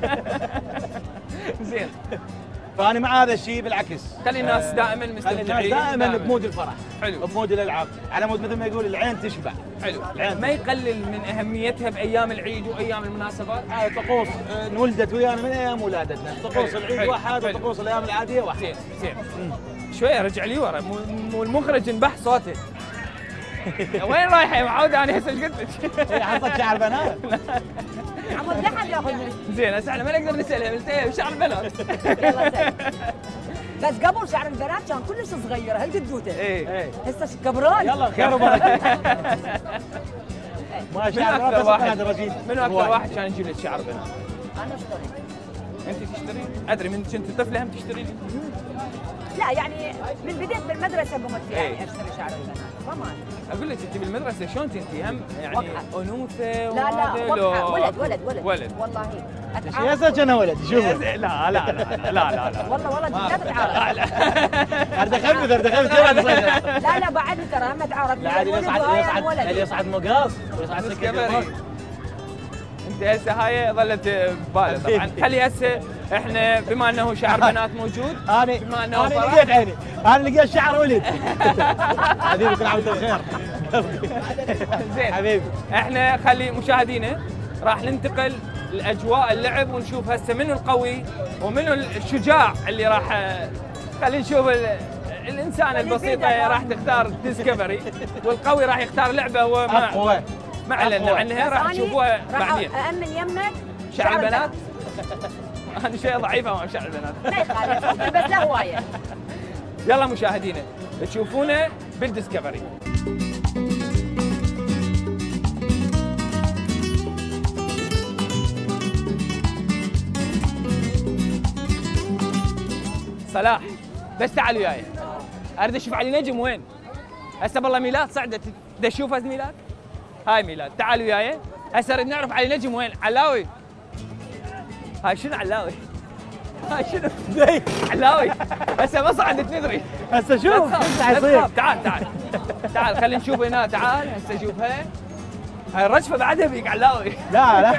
Speaker 1: زين
Speaker 3: فانا مع هذا الشيء بالعكس.
Speaker 1: خلي الناس دائما
Speaker 3: خلي الناس
Speaker 1: مستمتعين
Speaker 3: دائما بمود الفرح.
Speaker 1: حلو
Speaker 3: بمود الالعاب على مود مثل ما يقول العين تشبع.
Speaker 1: حلو ما يقلل من اهميتها بايام العيد وايام المناسبات
Speaker 3: هاي طقوس انولدت ويانا من ايام ولادتنا، طقوس
Speaker 1: حلو،
Speaker 3: العيد
Speaker 1: حلو،
Speaker 3: واحد
Speaker 1: حلو.
Speaker 3: وطقوس الايام العاديه واحد.
Speaker 1: زين زين شويه رجع لي ورا مو المخرج انبح صوته وين رايحه يا معود انا هسه ايش قلت لك؟
Speaker 3: هي حطت شعر بنات.
Speaker 2: عمود لا حد ياخذ منه.
Speaker 1: زين هسه احنا ما نقدر نسالها قلت ايه شعر البنات
Speaker 2: يلا سهل. بس قبل شعر البنات كان كلش صغير هالقدوته.
Speaker 1: ايه
Speaker 2: هسه كبران.
Speaker 3: يلا خير وبركه. ما
Speaker 1: منو
Speaker 3: شعر بنات
Speaker 1: اكثر
Speaker 3: بس
Speaker 1: واحد
Speaker 3: قناة الرشيد.
Speaker 1: منو اكثر واحد كان يجيب لك شعر بنات؟
Speaker 2: انا اشتري.
Speaker 1: انت تشترين؟ ادري من كنت طفله هم تشترين؟
Speaker 2: لا يعني من بديت بالمدرسه بمت
Speaker 1: إيه.
Speaker 2: يعني اشتري شعر البنات ضمان.
Speaker 1: اقول لك انت بالمدرسه شلون كنتي هم يعني
Speaker 2: وقحة.
Speaker 1: انوثه
Speaker 2: لا لا
Speaker 1: وهذا
Speaker 2: وقحة.
Speaker 1: لو
Speaker 2: ولد والله
Speaker 3: يا زلمه كان ولد شوف.
Speaker 1: لا لا لا لا لا لا
Speaker 2: والله لا تتعارف.
Speaker 3: ارد اخبث ارد اخبث.
Speaker 2: لا لا بعدني ترى ما تعارف.
Speaker 3: لا عادي اللي يصعد مقاص ويصعد سكه الموت.
Speaker 1: انت هسه هاي ظلت ببالي طبعا خلي هسه احنا بما انه شعر بنات موجود بما انه
Speaker 3: انا
Speaker 1: فرح.
Speaker 3: لقيت عيني انا لقيت شعر ولد. حبيبي كل عام وانت بخير.
Speaker 1: زين
Speaker 3: حبيبي
Speaker 1: احنا خلي مشاهدينا راح ننتقل لاجواء اللعب ونشوف هسه منو القوي ومنو الشجاع اللي راح خلينا نشوف الانسانه البسيطه راح تختار ديسكفري والقوي راح يختار لعبه هو
Speaker 3: اقوى
Speaker 1: ما اعلنا عنها راح تشوفوها بعدين.
Speaker 2: راح أأمن يمك
Speaker 1: شعر البنات انا شويه ضعيفه امام شعر البنات
Speaker 2: ما يخالف بس لا هوايه.
Speaker 1: يلا مشاهدينا تشوفونا بالديسكفري. صلاح بس تعال وياي، اريد اشوف علي نجم وين؟ هسه بالله ميلاد صعدت، بدي اشوف ميلاد. هاي ميلاد، تعال وياي، هسه نريد نعرف علي نجم وين؟ علاوي. هاي شنو علاوي؟ هاي شنو؟ علاوي، هسه ما صعدت ندري.
Speaker 3: هسه شوف ايش حيصير.
Speaker 1: تعال تعال تعال خلينا نشوف هنا، تعال هسه شوفها. هاي الرجفه بعدها بيك علاوي.
Speaker 3: لا لا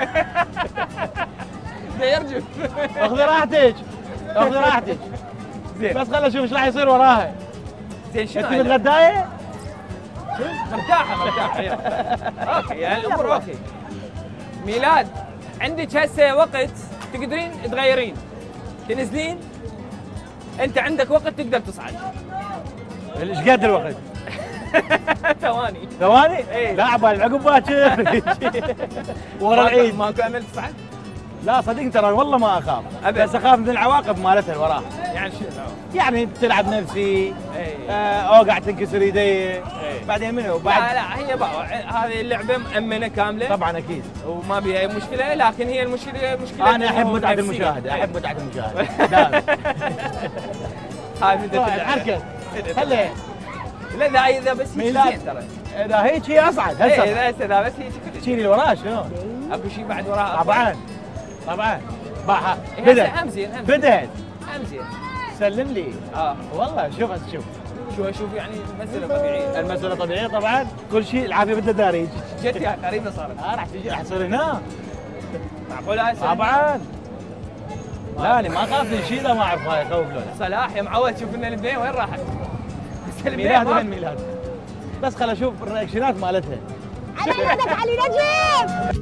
Speaker 1: بده يرجف.
Speaker 3: اخذي راحتك، اخذي راحتك.
Speaker 1: زين
Speaker 3: بس خلينا نشوف ايش راح يصير وراها.
Speaker 1: زين شنو؟
Speaker 3: انت متغدايه؟
Speaker 1: مرتاحه مرتاحه اوكي يعني الامور اوكي. ميلاد عندك هسه وقت تقدرين تغيرين، تنزلين، انت عندك وقت تقدر تصعد.
Speaker 3: ايش قد الوقت؟
Speaker 1: ثواني.
Speaker 3: ثواني؟
Speaker 1: إيه.
Speaker 3: لا عبالي عقب باكر ورا العيد.
Speaker 1: ماكو امل تصعد؟
Speaker 3: لا صدق ترى والله ما اخاف،
Speaker 1: أبد.
Speaker 3: بس اخاف من العواقب مالتها وراها.
Speaker 1: يعني شنو؟
Speaker 3: يعني تلعب نفسي،
Speaker 1: اي
Speaker 3: اوقع تنكسر يدي، بعدين منو بعد؟
Speaker 1: لا لا هي هذه اللعبه مأمنه كامله
Speaker 3: طبعا اكيد،
Speaker 1: وما بيها اي مشكله، لكن هي المشكله مشكله
Speaker 3: انا احب متعه
Speaker 1: نفسية.
Speaker 3: المشاهده،
Speaker 1: إيه.
Speaker 3: احب متعه المشاهده دائما.
Speaker 1: هاي بدها
Speaker 3: حركه خلي
Speaker 1: لا اذا بس هيك
Speaker 3: ميلاد.
Speaker 1: زين ترى.
Speaker 3: اذا هيك هي اصعد
Speaker 1: اي
Speaker 3: هسه.
Speaker 1: اذا بس هيك كلش.
Speaker 3: تشيلي اللي وراه شنو؟
Speaker 1: اكو شيء بعد وراها؟
Speaker 3: طبعا طبعا باحة
Speaker 1: إيه،
Speaker 3: بدأت
Speaker 1: هم زين هم زين
Speaker 3: بدأت
Speaker 1: هم زين.
Speaker 3: سلم لي. والله شوف هسه شوف
Speaker 1: شو اشوف يعني المساله طبيعيه.
Speaker 3: المسألة طبيعية طبعا، كل شيء العافية بدها دارج.
Speaker 1: جد يا قريبه صارت.
Speaker 3: راح تجي راح تصير هنا
Speaker 1: معقول هاي سنة؟
Speaker 3: طبعا. لا انا ما اخاف من شيء، لا ما اعرف هاي خوف لولا.
Speaker 1: صلاح يا معود شوف لنا الاثنين وين راحت؟
Speaker 3: ميلاد وين ميلاد؟ بس خل اشوف الرياكشنات مالتها.
Speaker 2: على يدك علي نجم.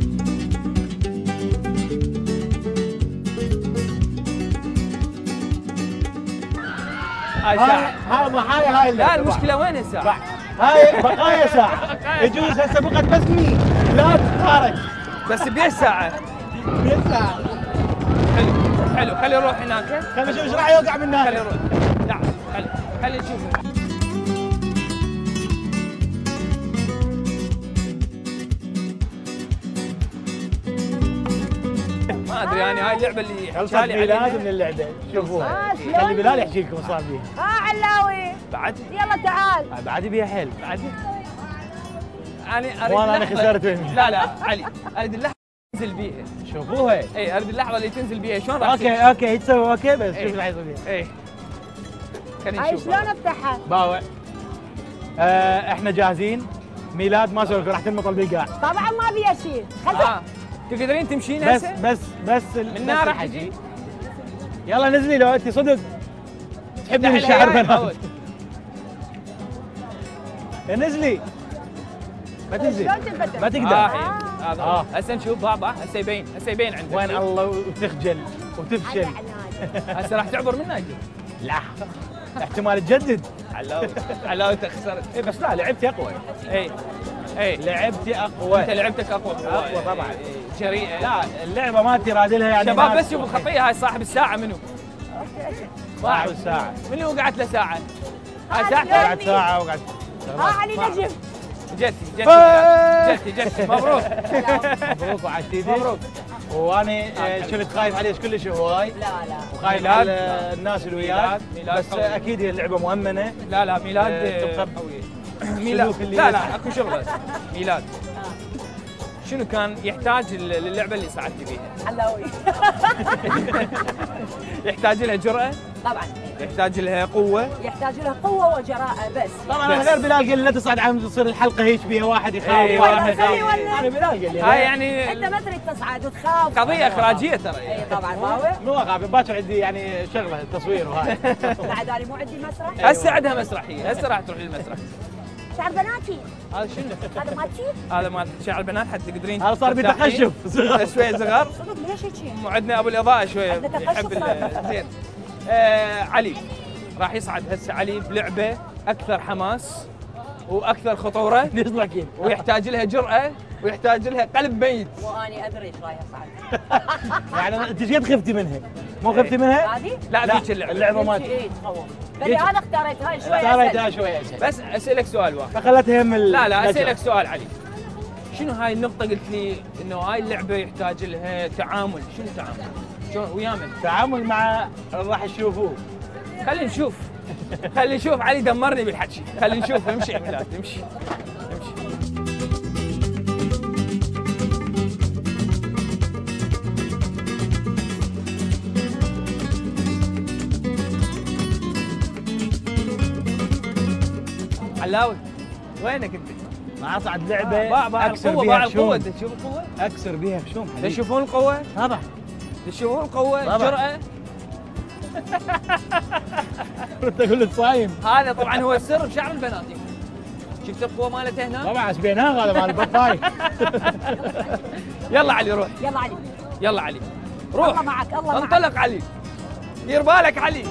Speaker 1: هاي ساعه.
Speaker 3: هاي ضحايا هاي
Speaker 1: لا المشكله وين الساعه؟
Speaker 3: هاي بقايا ساعة. يجوز هسه بقت بس مين؟ لا تتفارج.
Speaker 1: بس بيش ساعه.
Speaker 3: 100 ساعة.
Speaker 1: حلو حلو خلي نروح هناك.
Speaker 3: خلينا نشوف ايش راح يوقع من
Speaker 1: خلي
Speaker 3: هناك.
Speaker 1: نروح. تعال خلي نشوف. ما ادري يعني هاي اللعبه اللي
Speaker 3: خلصت
Speaker 1: حكالي
Speaker 3: ميلاد
Speaker 1: عليها.
Speaker 3: من اللعبة، شوفوها.
Speaker 2: شلون؟
Speaker 3: خلي بلال يحكي لكم صار بيها.
Speaker 2: علاوي
Speaker 1: بعد
Speaker 2: يلا تعال.
Speaker 3: بعد بيها حيل.
Speaker 1: بعد انا اريد
Speaker 3: وانا
Speaker 1: اللحظة-
Speaker 3: خسرت وين؟
Speaker 1: لا لا علي اريد اللحظه تنزل بيها.
Speaker 3: شوفوها.
Speaker 1: اي اريد اللحظه اللي تنزل بيها شلون راح
Speaker 3: اوكي هي تسوي اوكي بس
Speaker 1: إيه.
Speaker 3: شوف ايش راح يصير فيها.
Speaker 1: اي خلينا
Speaker 2: هاي
Speaker 1: نشوف.
Speaker 2: شلون افتحها؟
Speaker 3: باوع. احنا جاهزين. ميلاد ما سولف راح تنمطل بالقاع.
Speaker 2: طبعا ما بيها شيء. خلص.
Speaker 1: تقدرين تمشين
Speaker 3: بس
Speaker 1: هسه؟
Speaker 3: بس
Speaker 1: من نار راح
Speaker 3: الحكي.
Speaker 1: تجي.
Speaker 3: يلا نزلي لو انت صدق تحبين الشعر
Speaker 1: تعال هاي
Speaker 3: بنات.
Speaker 1: معود.
Speaker 3: نزلي ما تنزل
Speaker 2: شلون تنفتح؟
Speaker 3: ما تقدر.
Speaker 1: هذا
Speaker 3: آه.
Speaker 1: هسه نشوف بابا هسه يبين عندك.
Speaker 3: وين الله وتخجل وتفشل.
Speaker 1: هسه راح تعبر منها انت.
Speaker 3: لا احتمال تجدد.
Speaker 1: علاوي انت خسرت.
Speaker 3: اي بس لا لعبتي اقوى.
Speaker 1: اي
Speaker 3: لعبتي اقوى.
Speaker 1: انت لعبتك اقوى.
Speaker 3: أقوى طبعاً.
Speaker 1: جريئه.
Speaker 3: لا اللعبه ما ترادلها يعني.
Speaker 1: شباب
Speaker 3: ناس
Speaker 1: بس شوفوا الخطيه هاي صاحب الساعه منو؟
Speaker 3: ساعة والساعة.
Speaker 1: منو وقعت له ساعه؟ هاي
Speaker 2: هذا
Speaker 1: ساعتك.
Speaker 3: قعدت ساعة وقعدت.
Speaker 2: علي نجم.
Speaker 1: جتي مبروك.
Speaker 3: مبروك وعشت ايدك.
Speaker 1: مبروك.
Speaker 3: وانا شفت خايف عليك كلش هواي.
Speaker 2: لا لا.
Speaker 3: وخايف
Speaker 1: ميلاد.
Speaker 3: على الناس اللي وياك.
Speaker 1: ميلاد
Speaker 3: بس
Speaker 1: قوي.
Speaker 3: اكيد هي اللعبة مؤمنة.
Speaker 1: لا ميلاد
Speaker 3: تبقى
Speaker 1: ميلاد
Speaker 3: سلوك اللي
Speaker 1: لا اكو شغله. ميلاد شنو كان يحتاج للعبه اللي صعدت فيها؟
Speaker 2: علاوي.
Speaker 1: يحتاج لها جرأة،
Speaker 2: طبعا
Speaker 1: يحتاج لها قوة،
Speaker 2: يحتاج له قوه وجراءه بس.
Speaker 3: طبعا انا
Speaker 1: بس.
Speaker 3: غير بلال قال لي لا تصعد عم تصير الحلقة هيك بيها واحد يخاف.
Speaker 1: إيه،
Speaker 3: واحد
Speaker 2: واحد
Speaker 3: يخاف.
Speaker 2: يخاف.
Speaker 3: انا بلال قال لي
Speaker 1: هاي
Speaker 3: لا.
Speaker 1: يعني
Speaker 2: انت ما تريد تصعد وتخاف.
Speaker 1: قضية إخراجية ترى.
Speaker 2: اي طبعا باوع.
Speaker 3: مو اخاف باكر عندي يعني شغلة تصوير وهاي.
Speaker 2: بعد انا مو عندي مسرح.
Speaker 1: هسه عندها مسرحية، هسه راح تروح للمسرح.
Speaker 2: شعر بناتي.
Speaker 1: هذا شنو؟
Speaker 2: هذا مالتي.
Speaker 1: هذا مال شعر البنات حتى تقدرين
Speaker 3: هذا صار
Speaker 1: ترتاحين.
Speaker 3: بتقشف صغار.
Speaker 1: شوية صغار.
Speaker 2: صدق ليش هيك؟
Speaker 1: وعندنا ابو الاضاءة شوية
Speaker 2: عندنا تقشف
Speaker 1: يحب
Speaker 2: صار.
Speaker 1: زين. علي راح يصعد هسه علي بلعبة أكثر حماس وأكثر خطورة
Speaker 3: نطلع كيف؟
Speaker 1: ويحتاج لها جرأة ويحتاج لها قلب ميت.
Speaker 2: واني ادري ايش رايح صعد.
Speaker 3: يعني انت ايش قد خفتي منها؟ مو خفتي منها؟
Speaker 2: هذه؟
Speaker 1: لا
Speaker 3: لا،
Speaker 1: ذيك اللعبه.
Speaker 3: اللعبه ما
Speaker 2: اي تخوف. بل انا اختاريت هاي شوي
Speaker 3: اختاريتها
Speaker 2: اسهل.
Speaker 3: شوي اسهل.
Speaker 1: بس اسالك سؤال واحد.
Speaker 3: فخلتها هم
Speaker 1: لا اسالك سؤال علي. شنو هاي النقطة قلت لي انه هاي اللعبة يحتاج لها تعامل، شنو تعامل؟ شلون ويا من؟
Speaker 3: تعامل مع راح تشوفوه.
Speaker 1: خلينا نشوف. خلينا نشوف علي دمرني بالحكي، خلينا نشوف امشي ميلاد امشي. علاوي وينك انت؟
Speaker 3: ما اصعد لعبه
Speaker 1: باع
Speaker 3: اكسر
Speaker 1: القوة،
Speaker 3: بيها
Speaker 1: باع القوة،
Speaker 3: بشوم.
Speaker 1: تشوف القوة؟
Speaker 3: اكسر بيها بشوم حبيبي.
Speaker 1: تشوفون القوة؟
Speaker 3: طبعا
Speaker 1: تشوفون القوة؟
Speaker 3: طبعاً.
Speaker 1: الجرأة؟
Speaker 3: كنت اقول لك صايم.
Speaker 1: هذا طبعا هو السر بشعر البنات يمكن. شفت القوة مالته هنا؟
Speaker 3: طبعا سبيناه هذا مال البطاي.
Speaker 1: يلا علي روح،
Speaker 2: يلا علي.
Speaker 1: يلا علي روح.
Speaker 2: الله معك، الله معك.
Speaker 1: انطلق علي. دير بالك علي.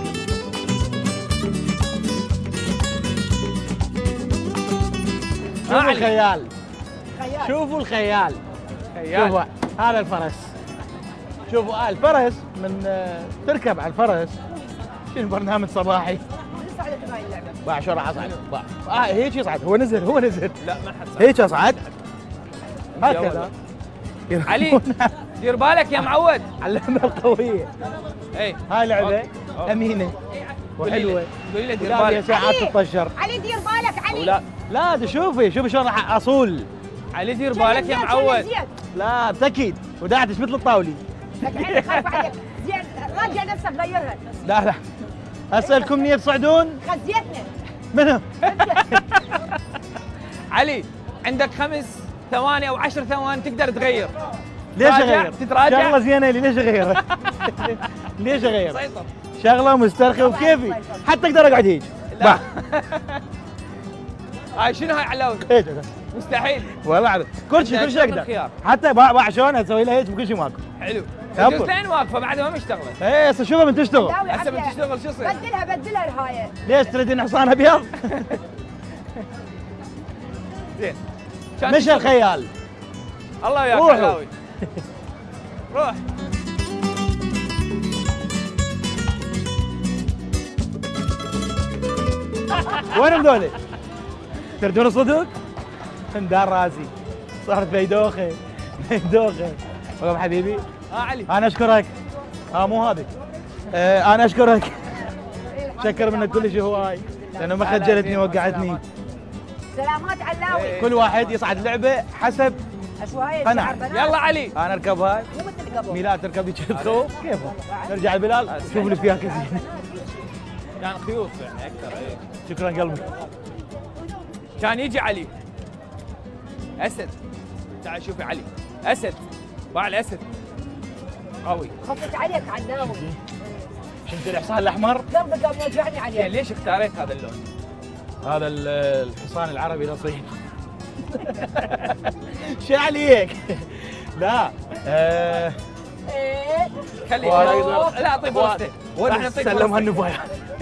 Speaker 3: شوفوا
Speaker 1: علي.
Speaker 3: الخيال،
Speaker 2: خيال.
Speaker 3: شوفوا الخيال.
Speaker 1: خيال.
Speaker 3: شوفوا هذا الفرس. شوفوا الفرس من تركب على الفرس. شنو برنامج صباحي.
Speaker 2: صعدت بهاي اللعبه.
Speaker 3: باع شو راح اصعد؟ باع هيك يصعد، هو نزل هو نزل.
Speaker 1: لا ما حد صار.
Speaker 3: هيك اصعد هكذا.
Speaker 1: علي دير بالك يا معود.
Speaker 3: علمنا القويه.
Speaker 1: اي
Speaker 3: هاي لعبه
Speaker 1: أوكي.
Speaker 3: امينه وحلوه.
Speaker 1: قولي له دير
Speaker 3: لا فيها
Speaker 1: بالك.
Speaker 3: ساعات
Speaker 2: علي.
Speaker 3: تطشر.
Speaker 2: علي دير بالك علي.
Speaker 1: ولا
Speaker 3: لا دي شوفي شلون راح اصول.
Speaker 1: علي دير بالك يا معود.
Speaker 2: زين
Speaker 3: لا بتاكيد وداعتش مثل الطاولي.
Speaker 2: لك عيني خايف عليك. زين راجع نفسك غيرها.
Speaker 3: لا اسالكم منين تصعدون؟
Speaker 2: خزيتنا.
Speaker 3: منو؟
Speaker 1: علي عندك 5 ثواني او 10 ثواني تقدر تغير.
Speaker 3: ليش
Speaker 1: تراجع،
Speaker 3: اغير؟
Speaker 1: تتراجع.
Speaker 3: شغله زينه لي ليش اغير؟ ليش اغير؟
Speaker 1: سيطر.
Speaker 3: شغله مسترخي وكيفي حتى اقدر اقعد هيك.
Speaker 1: لا. هاي شنو هاي علاوي؟
Speaker 3: هيك
Speaker 1: مستحيل.
Speaker 3: والله عارف كل شيء كل شيء
Speaker 1: عندك
Speaker 3: اقدر.
Speaker 1: الخيار.
Speaker 3: حتى باع شلون اسوي لها هيك بكل شيء ماكو.
Speaker 1: حلو.
Speaker 3: كفو.
Speaker 1: الجزئين واقفه بعد ما مشتغله.
Speaker 3: ايه هسه شوفها من تشتغل.
Speaker 2: لاوي
Speaker 1: هسه من
Speaker 2: عافية.
Speaker 1: تشتغل شو يصير؟
Speaker 2: بدلها الهاية.
Speaker 3: ليش تريدين حصان ابيض؟
Speaker 1: زين. كان
Speaker 3: مشى
Speaker 1: تشتغل.
Speaker 3: الخيال.
Speaker 1: الله وياك
Speaker 3: روحوا.
Speaker 1: علاوي. روح.
Speaker 3: وين ذولي؟ تردون صدق؟ دار راسي صارت بيدوخه بيدوخه. والله حبيبي
Speaker 1: علي.
Speaker 3: انا اشكرك. مو هذه. انا اشكرك. شكر منك كل شيء هواي لانه ما خجلتني وقعتني.
Speaker 2: سلامات علاوي.
Speaker 3: كل واحد يصعد لعبه حسب
Speaker 2: اشوايه
Speaker 3: قناع.
Speaker 2: شعر بنات.
Speaker 1: يلا علي.
Speaker 3: انا اركب هاي.
Speaker 2: مو مثل قبل.
Speaker 3: ميلاد تركب ذيك تخوف كيف؟ نرجع البلال شوف لي فيها كثير.
Speaker 1: كان خيوط يعني اكثر. ايه.
Speaker 3: شكرا قلبي.
Speaker 1: كان يجي علي. اسد. تعال شوفي علي. اسد. باع الاسد. قوي.
Speaker 2: خفت عليك علاوي.
Speaker 3: شفت الحصان الاحمر؟
Speaker 2: قلبي قام يوجعني
Speaker 1: يعني
Speaker 2: عليك.
Speaker 1: ليش اختاريت هذا اللون؟
Speaker 3: هذا الحصان العربي الاصيل. شو عليك؟ لا
Speaker 2: ايه.
Speaker 1: خليه.
Speaker 3: والله
Speaker 1: لا اعطيه فرصته. راح نعطيك
Speaker 3: سلم
Speaker 1: فرصتك.
Speaker 3: هالنفايات.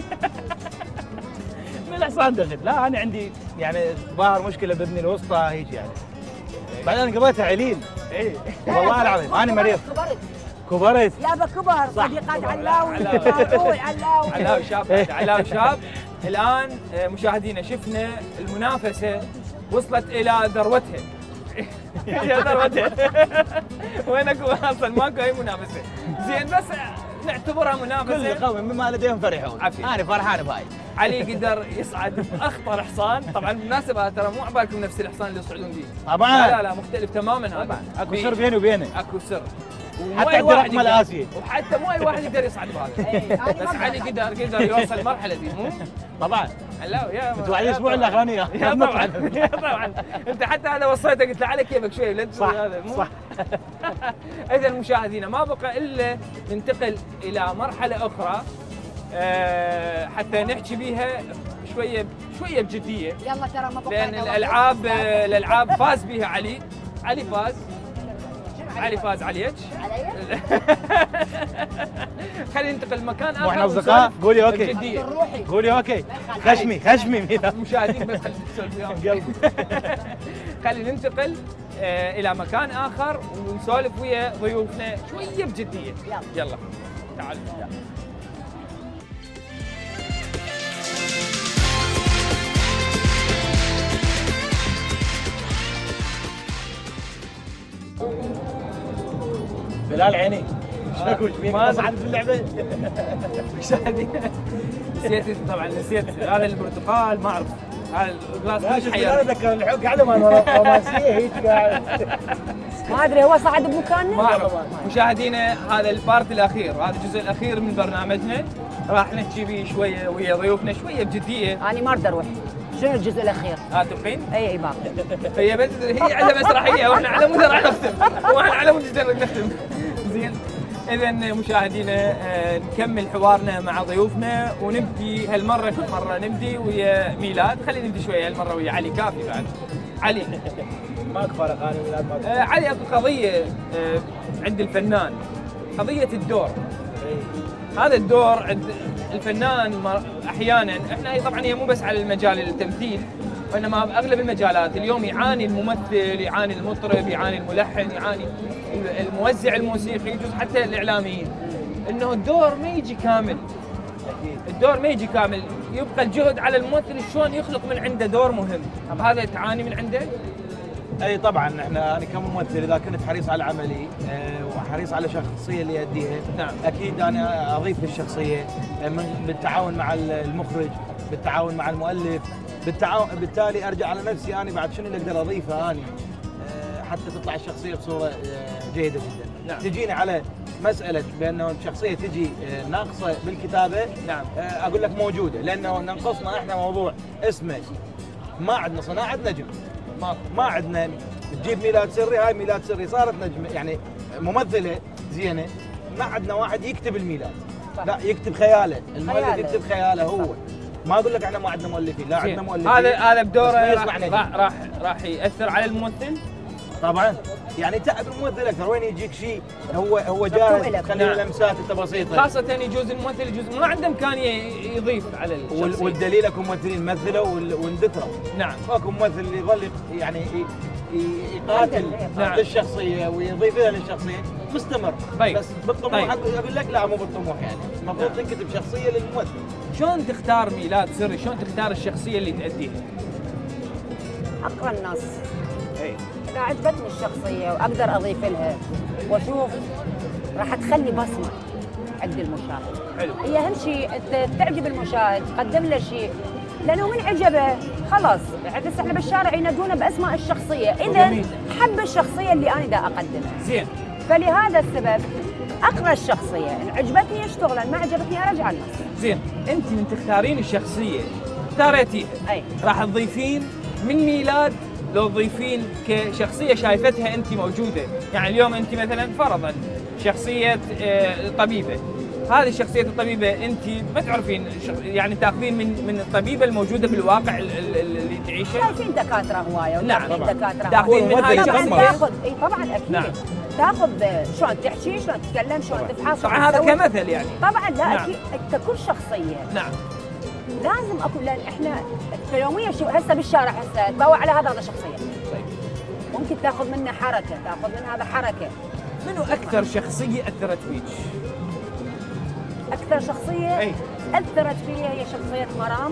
Speaker 3: من الحصان دخل. لا انا عندي يعني ظاهر مشكله باذني الوسطى هيك يعني. بعدين قبلتها عليل.
Speaker 1: ايه.
Speaker 3: والله العظيم انا مريض.
Speaker 2: كبرت.
Speaker 3: كبرت.
Speaker 2: لا بكبر
Speaker 3: صح.
Speaker 2: صديقات علاوي.
Speaker 1: علاوي.
Speaker 2: علاوي علاوي.
Speaker 1: علاوي شاب. علاوي شاب. الان مشاهدينا شفنا المنافسه وصلت الى ذروتها. الى ذروتها. وينك اصلا ماكو اي منافسه. زين بس نعتبرها
Speaker 3: كل
Speaker 1: منافسه.
Speaker 3: قوم مما لديهم فرحون.
Speaker 1: عافية.
Speaker 3: انا فرحان بهاي.
Speaker 1: علي قدر يصعد باخطر حصان، طبعا بالمناسبه ترى مو عبالكم نفس الحصان اللي يصعدون فيه.
Speaker 3: طبعا.
Speaker 1: لا مختلف تماما هذا.
Speaker 3: طبعا اكو سر بيني وبينه.
Speaker 1: اكو سر. ومو
Speaker 3: حتى
Speaker 1: أي
Speaker 3: عندي
Speaker 1: واحد
Speaker 3: رقم
Speaker 1: يقدر-
Speaker 3: الآسية.
Speaker 1: وحتى مو اي واحد يقدر يصعد بهذا.
Speaker 2: إيه، أنا
Speaker 1: بس
Speaker 2: ما
Speaker 1: علي
Speaker 2: بقدر.
Speaker 1: قدر يوصل المرحله دي مو؟
Speaker 3: طبعا.
Speaker 1: لا يا
Speaker 3: انتوا بعد الاسبوع الاخراني
Speaker 1: يا طبعا يا طبعا انت حتى هذا وصيته قلت له على كيفك شوي لا تسوي
Speaker 3: صح
Speaker 1: هذا مو؟
Speaker 3: صح.
Speaker 1: اذا مشاهدينا ما بقى الا ننتقل الى مرحله اخرى حتى نحكي بيها شويه بجديه
Speaker 2: يلا ترى ما بقى.
Speaker 1: لان الالعاب فاز بها علي. علي فاز. علي فاز عليك.
Speaker 2: علي؟
Speaker 1: خلينا ننتقل مكان اخر.
Speaker 3: واحنا اصدقاء
Speaker 1: ونسولف
Speaker 3: قولي اوكي.
Speaker 1: بجدية.
Speaker 2: روحي.
Speaker 3: قولي اوكي. خشمي ميلاد.
Speaker 1: المشاهدين بس خلينا نسولف وياهم.
Speaker 3: قلبي.
Speaker 1: خلينا ننتقل الى مكان اخر ونسولف ويا ضيوفنا شويه بجديه. يلا تعالوا.
Speaker 3: بلال عيني
Speaker 1: ما
Speaker 3: صعد في اللعبه.
Speaker 1: نسيت طبعا، نسيت هذا البرتقال ما اعرف هذا الجلاس
Speaker 3: لا
Speaker 1: مش
Speaker 3: شوف
Speaker 1: حير.
Speaker 3: انا ذكر الحق قاعده مال رومانسيه هيك قاعد.
Speaker 2: ما ادري هو صعد بمكاننا؟
Speaker 1: ما اعرف. مشاهدينا هذا البارت الاخير، هذا الجزء الاخير من برنامجنا، راح نحكي به شويه ويا ضيوفنا شويه بجديه.
Speaker 2: انا ما اقدر اروح. شنو الجزء الاخير؟
Speaker 1: تبقين؟
Speaker 2: اي باقي.
Speaker 1: هي بس هي عندها مسرحيه واحنا على مود راح نختم، واحنا على مود نختم. زين. اذا مشاهدينا نكمل حوارنا مع ضيوفنا ونبدي هالمره، كل مره نبدي ويا ميلاد. خلينا نبدي شويه هالمره ويا علي، كافي بعد. علي
Speaker 3: ماكو فرق انا وميلاد ماكو.
Speaker 1: علي اكو قضيه عند الفنان، قضيه الدور. هذا الدور عند الفنان احيانا احنا طبعا هي مو بس على المجال التمثيل، وانما باغلب المجالات اليوم يعاني الممثل، يعاني المطرب، يعاني الملحن، يعاني الموزع الموسيقي، يجوز حتى الاعلاميين، انه الدور ما يجي كامل. الدور ما يجي كامل، يبقى الجهد على الممثل شلون يخلق من عنده دور مهم. طب هذا تعاني من عنده؟
Speaker 3: اي طبعا احنا انا كممثل اذا كنت حريص على عملي وحريص على الشخصيه اللي اديها،
Speaker 1: نعم.
Speaker 3: اكيد انا اضيف للشخصيه بالتعاون مع المخرج، بالتعاون مع المؤلف، بالتالي ارجع على نفسي انا بعد شنو اللي اقدر اضيفه انا حتى تطلع الشخصيه بصوره جيده جدا.
Speaker 1: نعم.
Speaker 3: تجيني على مساله بانه الشخصيه تجي ناقصه بالكتابه،
Speaker 1: نعم.
Speaker 3: اقول لك موجوده، لانه ننقصنا احنا موضوع اسمه، ما عندنا صناعه نجم، ما عندنا. تجيب ميلاد سري، هاي ميلاد سري صارت نجم يعني ممثله زينه، ما عندنا واحد يكتب الميلاد.
Speaker 2: صح.
Speaker 3: لا يكتب خياله، المؤلف
Speaker 2: خياله.
Speaker 3: يكتب خياله هو.
Speaker 2: صح.
Speaker 3: ما اقول لك احنا ما عندنا مؤلفين، لا عندنا مؤلفين.
Speaker 1: هذا بدوره
Speaker 3: بس ما يصنع نجم.
Speaker 1: راح ياثر على الممثل.
Speaker 3: طبعا يعني تعب الممثل اكثر، وين يجيك شيء هو جاهز تخلي له لمسات انت بسيطه،
Speaker 1: خاصه يجوز الممثل يجوز ما عنده امكانيه يضيف على الشخصيه.
Speaker 3: والدليل اكو ممثلين مثلوا واندثروا.
Speaker 1: نعم.
Speaker 3: ماكو ممثل اللي يظل يعني يقاتل
Speaker 1: نعم.
Speaker 3: للشخصيه ويضيف لها للشخصيه مستمر.
Speaker 1: طيب.
Speaker 3: بس بالطموح
Speaker 1: طيب.
Speaker 3: اقول لك لا، مو بالطموح يعني المفروض تنكتب شخصيه للممثل.
Speaker 1: شلون تختار ميلاد سري؟ شلون تختار الشخصيه اللي تأديها؟
Speaker 2: اقرا الناس.
Speaker 1: اي.
Speaker 2: اذا عجبتني الشخصيه واقدر اضيف لها واشوف راح تخلي بصمه عند المشاهد.
Speaker 1: حلو.
Speaker 2: هي اهم شيء انت تعجب المشاهد، تقدم له شيء، لانه من عجبه خلاص. هسه احنا بالشارع ينادونا باسماء الشخصيه، اذا
Speaker 1: جميل.
Speaker 2: حب الشخصيه اللي انا دا اقدمها.
Speaker 1: زين.
Speaker 2: فلهذا السبب اقرا الشخصيه، ان عجبتني اشتغل، ما عجبتني ارجع النص.
Speaker 1: زين، انت من تختارين الشخصيه اختاريتيها،
Speaker 2: اي
Speaker 1: راح تضيفين من ميلاد لو تضيفين كشخصيه شايفتها انت موجوده، يعني اليوم انت مثلا فرضا شخصيه طبيبه، هذه الشخصيه الطبيبه انت ما تعرفين يعني تاخذين من الطبيبه الموجوده بالواقع اللي تعيشه.
Speaker 2: شايفين دكاتره هوايه،
Speaker 1: نعم
Speaker 2: وشايفين دكاتره
Speaker 1: تاخذين من هاي
Speaker 2: طبعا
Speaker 1: الشخصيه.
Speaker 2: تاخذ، اي طبعا اكيد.
Speaker 1: نعم.
Speaker 2: تاخذ شلون تحكي، شلون تتكلم، شلون تفحص.
Speaker 1: طبعا هذا كمثل يعني.
Speaker 2: طبعا لا.
Speaker 1: نعم.
Speaker 2: اكيد انت كل شخصيه
Speaker 1: نعم.
Speaker 2: لازم اكو، لان احنا يوميا شو هسه بالشارع هسه تبوع على هذا شخصيه.
Speaker 1: طيب.
Speaker 2: ممكن تاخذ منه حركه، تاخذ من هذا حركه.
Speaker 1: منو اكثر شخصيه اثرت فيك؟
Speaker 2: اكثر شخصيه
Speaker 1: اي
Speaker 2: اثرت فيها هي شخصيه مرام.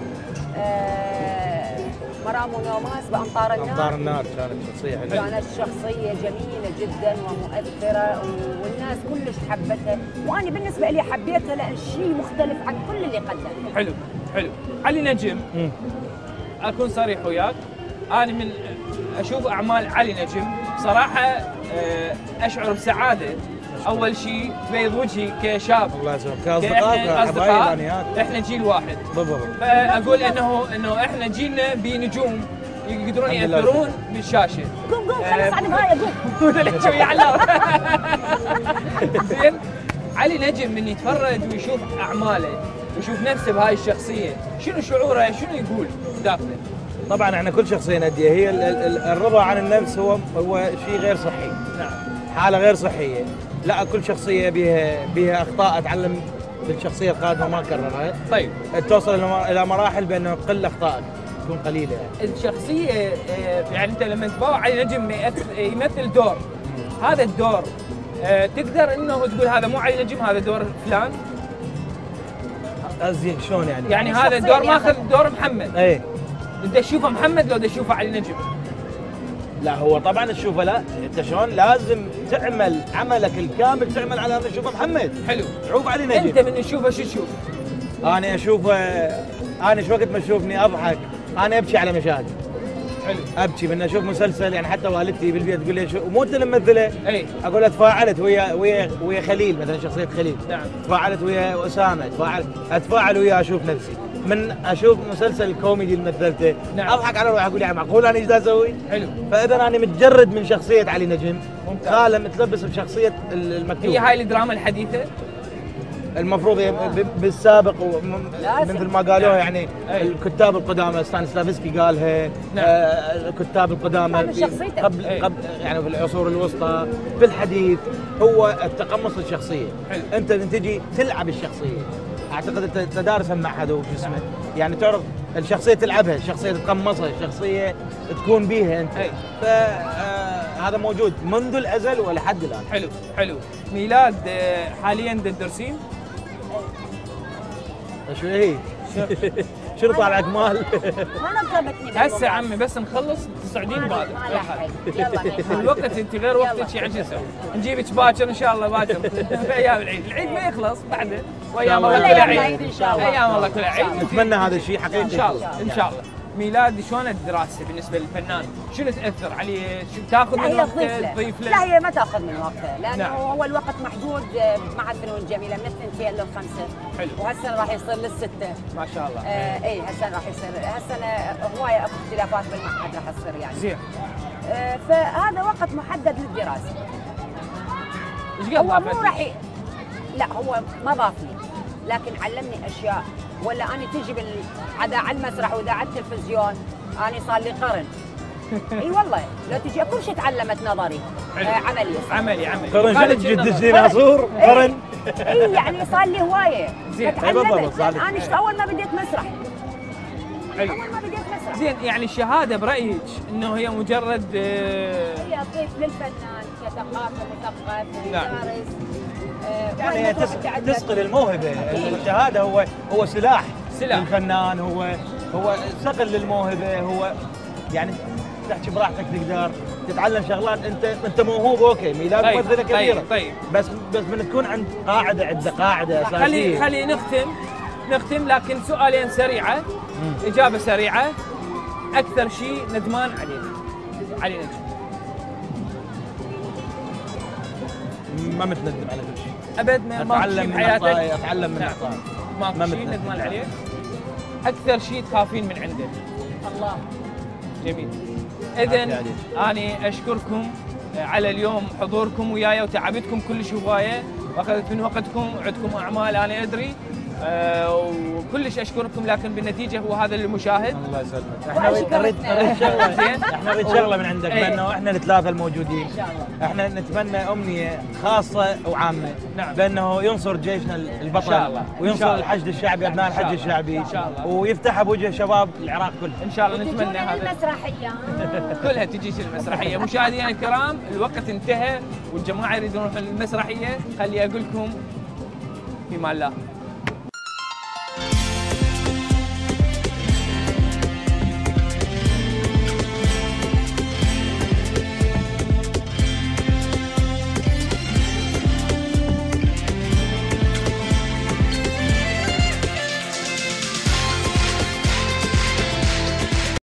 Speaker 2: مرام ونوماس بأمطار النار.
Speaker 3: أمطار النار كانت شخصية حلوة.
Speaker 2: كانت شخصية جميلة جدا ومؤثرة، والناس كلش حبتها، وأنا بالنسبة لي حبيتها لأن شيء مختلف عن كل اللي قدمه.
Speaker 1: حلو حلو. علي نجم، أكون صريح وياك، أنا من أشوف أعمال علي نجم صراحة أشعر بسعادة. أول شيء بيض وجهي كشاب،
Speaker 3: الله يسلمك،
Speaker 1: كأصدقاء، إحنا جيل واحد.
Speaker 3: بالضبط.
Speaker 1: فأقول إنه إحنا جيلنا بنجوم يقدرون يأثرون بالشاشة.
Speaker 2: قوم خلص عن هاي قوم.
Speaker 1: شوي على زين. علي نجم من يتفرج ويشوف أعماله ويشوف نفسه بهاي الشخصية، شنو شعوره؟ شنو يقول داخله؟
Speaker 3: طبعا احنا كل شخصية نديها هي الرضا عن النفس هو شيء غير صحي.
Speaker 1: نعم.
Speaker 3: حالة غير صحية. لا كل شخصية بها أخطاء أتعلم بالشخصية القادمة ما أكررها.
Speaker 1: طيب.
Speaker 3: توصل إلى مراحل بأنه قل أخطائك. تكون قليله يعني.
Speaker 1: الشخصيه يعني انت لما تباوع علي نجم يمثل دور، هذا الدور تقدر انه تقول هذا مو علي نجم، هذا دور فلان.
Speaker 3: ازين شلون يعني؟
Speaker 1: يعني هذا الدور ماخذ دور محمد.
Speaker 3: ايه
Speaker 1: انت تشوفه محمد لو تشوفه علي نجم؟
Speaker 3: لا هو طبعا تشوفه، لا انت شلون لازم تعمل عملك الكامل، تعمل على ان تشوفه محمد.
Speaker 1: حلو.
Speaker 3: شوف علي نجم.
Speaker 1: انت من تشوفه شو تشوف؟
Speaker 3: انا اشوفه، انا شو وقت ما تشوفني اضحك، انا ابكي على مشاهد.
Speaker 1: حلو.
Speaker 3: ابكي من اشوف مسلسل، يعني حتى والدتي بالبيت تقول لي مو انت اللي ممثله؟
Speaker 1: اي.
Speaker 3: اقول لها تفاعلت ويا خليل مثلا، شخصيه خليل.
Speaker 1: نعم.
Speaker 3: تفاعلت ويا اسامه، اتفاعل وياه، اشوف نفسي. من اشوف مسلسل الكوميدي اللي مثلته،
Speaker 1: نعم.
Speaker 3: اضحك على روحي، اقول يعني معقول انا ايش دا اسوي؟
Speaker 1: حلو.
Speaker 3: فاذا انا متجرد من شخصيه علي نجم،
Speaker 1: ممتاز.
Speaker 3: خاله متلبس بشخصيه المكتوب.
Speaker 1: هي هاي الدراما الحديثه؟
Speaker 3: المفروض بالسابق مثل ما قالوها يعني
Speaker 1: أي.
Speaker 3: الكتاب القدامى، ستانسلافسكي قالها.
Speaker 1: نعم.
Speaker 3: الكتاب القدامى
Speaker 2: كان شخصيته.
Speaker 3: قبل يعني في العصور الوسطى، في الحديث، هو التقمص الشخصيه.
Speaker 1: حلو.
Speaker 3: انت تجي تلعب الشخصيه. اعتقد انت دارسها مع حدا وش اسمه، يعني تعرف الشخصيه تلعبها، الشخصيه تتقمصها، الشخصيه تكون بيها انت.
Speaker 1: أي.
Speaker 3: فهذا موجود منذ الازل ولحد الان.
Speaker 1: حلو حلو. ميلاد حاليا تدرسين؟
Speaker 3: شو هي؟ شنو طالعك مال؟
Speaker 2: ما نظمتني
Speaker 1: هسه عمي بس نخلص تصعدين بعد. الوقت انت غير وقتك، يعني شو نسوي؟ نجيبك باكر ان شاء الله، باكر في ايام العيد، العيد ما يخلص بعده، وايام الله كلها عيد
Speaker 2: ان شاء الله.
Speaker 1: ايام الله كلها عيد.
Speaker 3: نتمنى هذا الشيء حقيقي
Speaker 1: ان شاء الله ان شاء الله. ميلاد شلون الدراسه بالنسبه للفنان؟ شنو تاثر عليه؟ شو تاخذ من
Speaker 2: هي
Speaker 1: وقته تضيف له؟
Speaker 2: لا هي ما تاخذ من وقته، لانه
Speaker 1: نعم.
Speaker 2: هو الوقت محدود. معهد فنون الجميله من الثنتين للخمسه.
Speaker 1: حلو.
Speaker 2: وهالسنه راح يصير للسته.
Speaker 1: ما شاء الله.
Speaker 2: اي هالسنه راح يصير، هالسنه هوايه اكو اختلافات بالمعهد راح تصير يعني.
Speaker 1: زين.
Speaker 2: فهذا وقت محدد للدراسه.
Speaker 1: ايش
Speaker 2: هو
Speaker 1: قد
Speaker 2: مو راح لا هو ما ضاف لي، لكن علمني اشياء. ولا انا تجي على المسرح واذاعه التلفزيون، انا صار لي قرن. اي والله لو تجي كل شيء تعلمت نظري. عملي.
Speaker 3: قرن شنو تجدد ديناصور؟ قرن.
Speaker 2: اي يعني صار لي هوايه.
Speaker 1: زين.
Speaker 3: بالضبط.
Speaker 2: انا اول ما بديت مسرح.
Speaker 1: حلو.
Speaker 2: اول ما بديت مسرح.
Speaker 1: زين، يعني الشهاده برايك انه هي مجرد
Speaker 2: هي تضيف للفنان كثقافه مثقف
Speaker 1: نعم.
Speaker 2: دارس.
Speaker 3: يعني هي تسقل الموهبه. الشهاده هو سلاح للفنان، هو صقل للموهبه، هو يعني تحكي براحتك، تقدر تتعلم شغلات. انت موهوب، اوكي، ميلاد ممثله كبيره.
Speaker 1: طيب.
Speaker 3: بس من تكون عند قاعده اساسيه.
Speaker 1: خلي نختم لكن سؤالين سريعه، اجابه سريعه. اكثر شيء ندمان علي نجم؟
Speaker 3: ما متندم على كل شيء
Speaker 1: ابد. ما شيء بحياتك
Speaker 3: اتعلم من اخطائي.
Speaker 1: ما شيء ندمان عليه. اكثر شيء تخافين من عنده؟
Speaker 2: الله.
Speaker 1: جميل. اذن اني اشكركم على اليوم، حضوركم وياي وتعبتكم كلش هوايه، واخذت من وقتكم، عندكم اعمال انا ادري، وكلش اشكركم، لكن بالنتيجه هو هذا المشاهد.
Speaker 3: الله يسلمك. احنا نريد شغله زين، احنا نريد شغله من عندك، بانه احنا الثلاثه الموجودين ان شاء الله، احنا نتمنى امنيه خاصه وعامه.
Speaker 1: نعم.
Speaker 3: بانه ينصر جيشنا البطل،
Speaker 1: إن شاء الله.
Speaker 3: وينصر الحشد الشعبي، ابناء الحج الشعبي ان
Speaker 1: شاء الله،
Speaker 3: ويفتحها بوجه شباب العراق كله
Speaker 1: ان شاء الله. نتمنى هذا
Speaker 2: المسرحيه
Speaker 1: كلها تجيش المسرحيه. مشاهدينا الكرام، الوقت انتهى والجماعه يريدون يروحون المسرحيه. خلي اقول لكم في امان الله.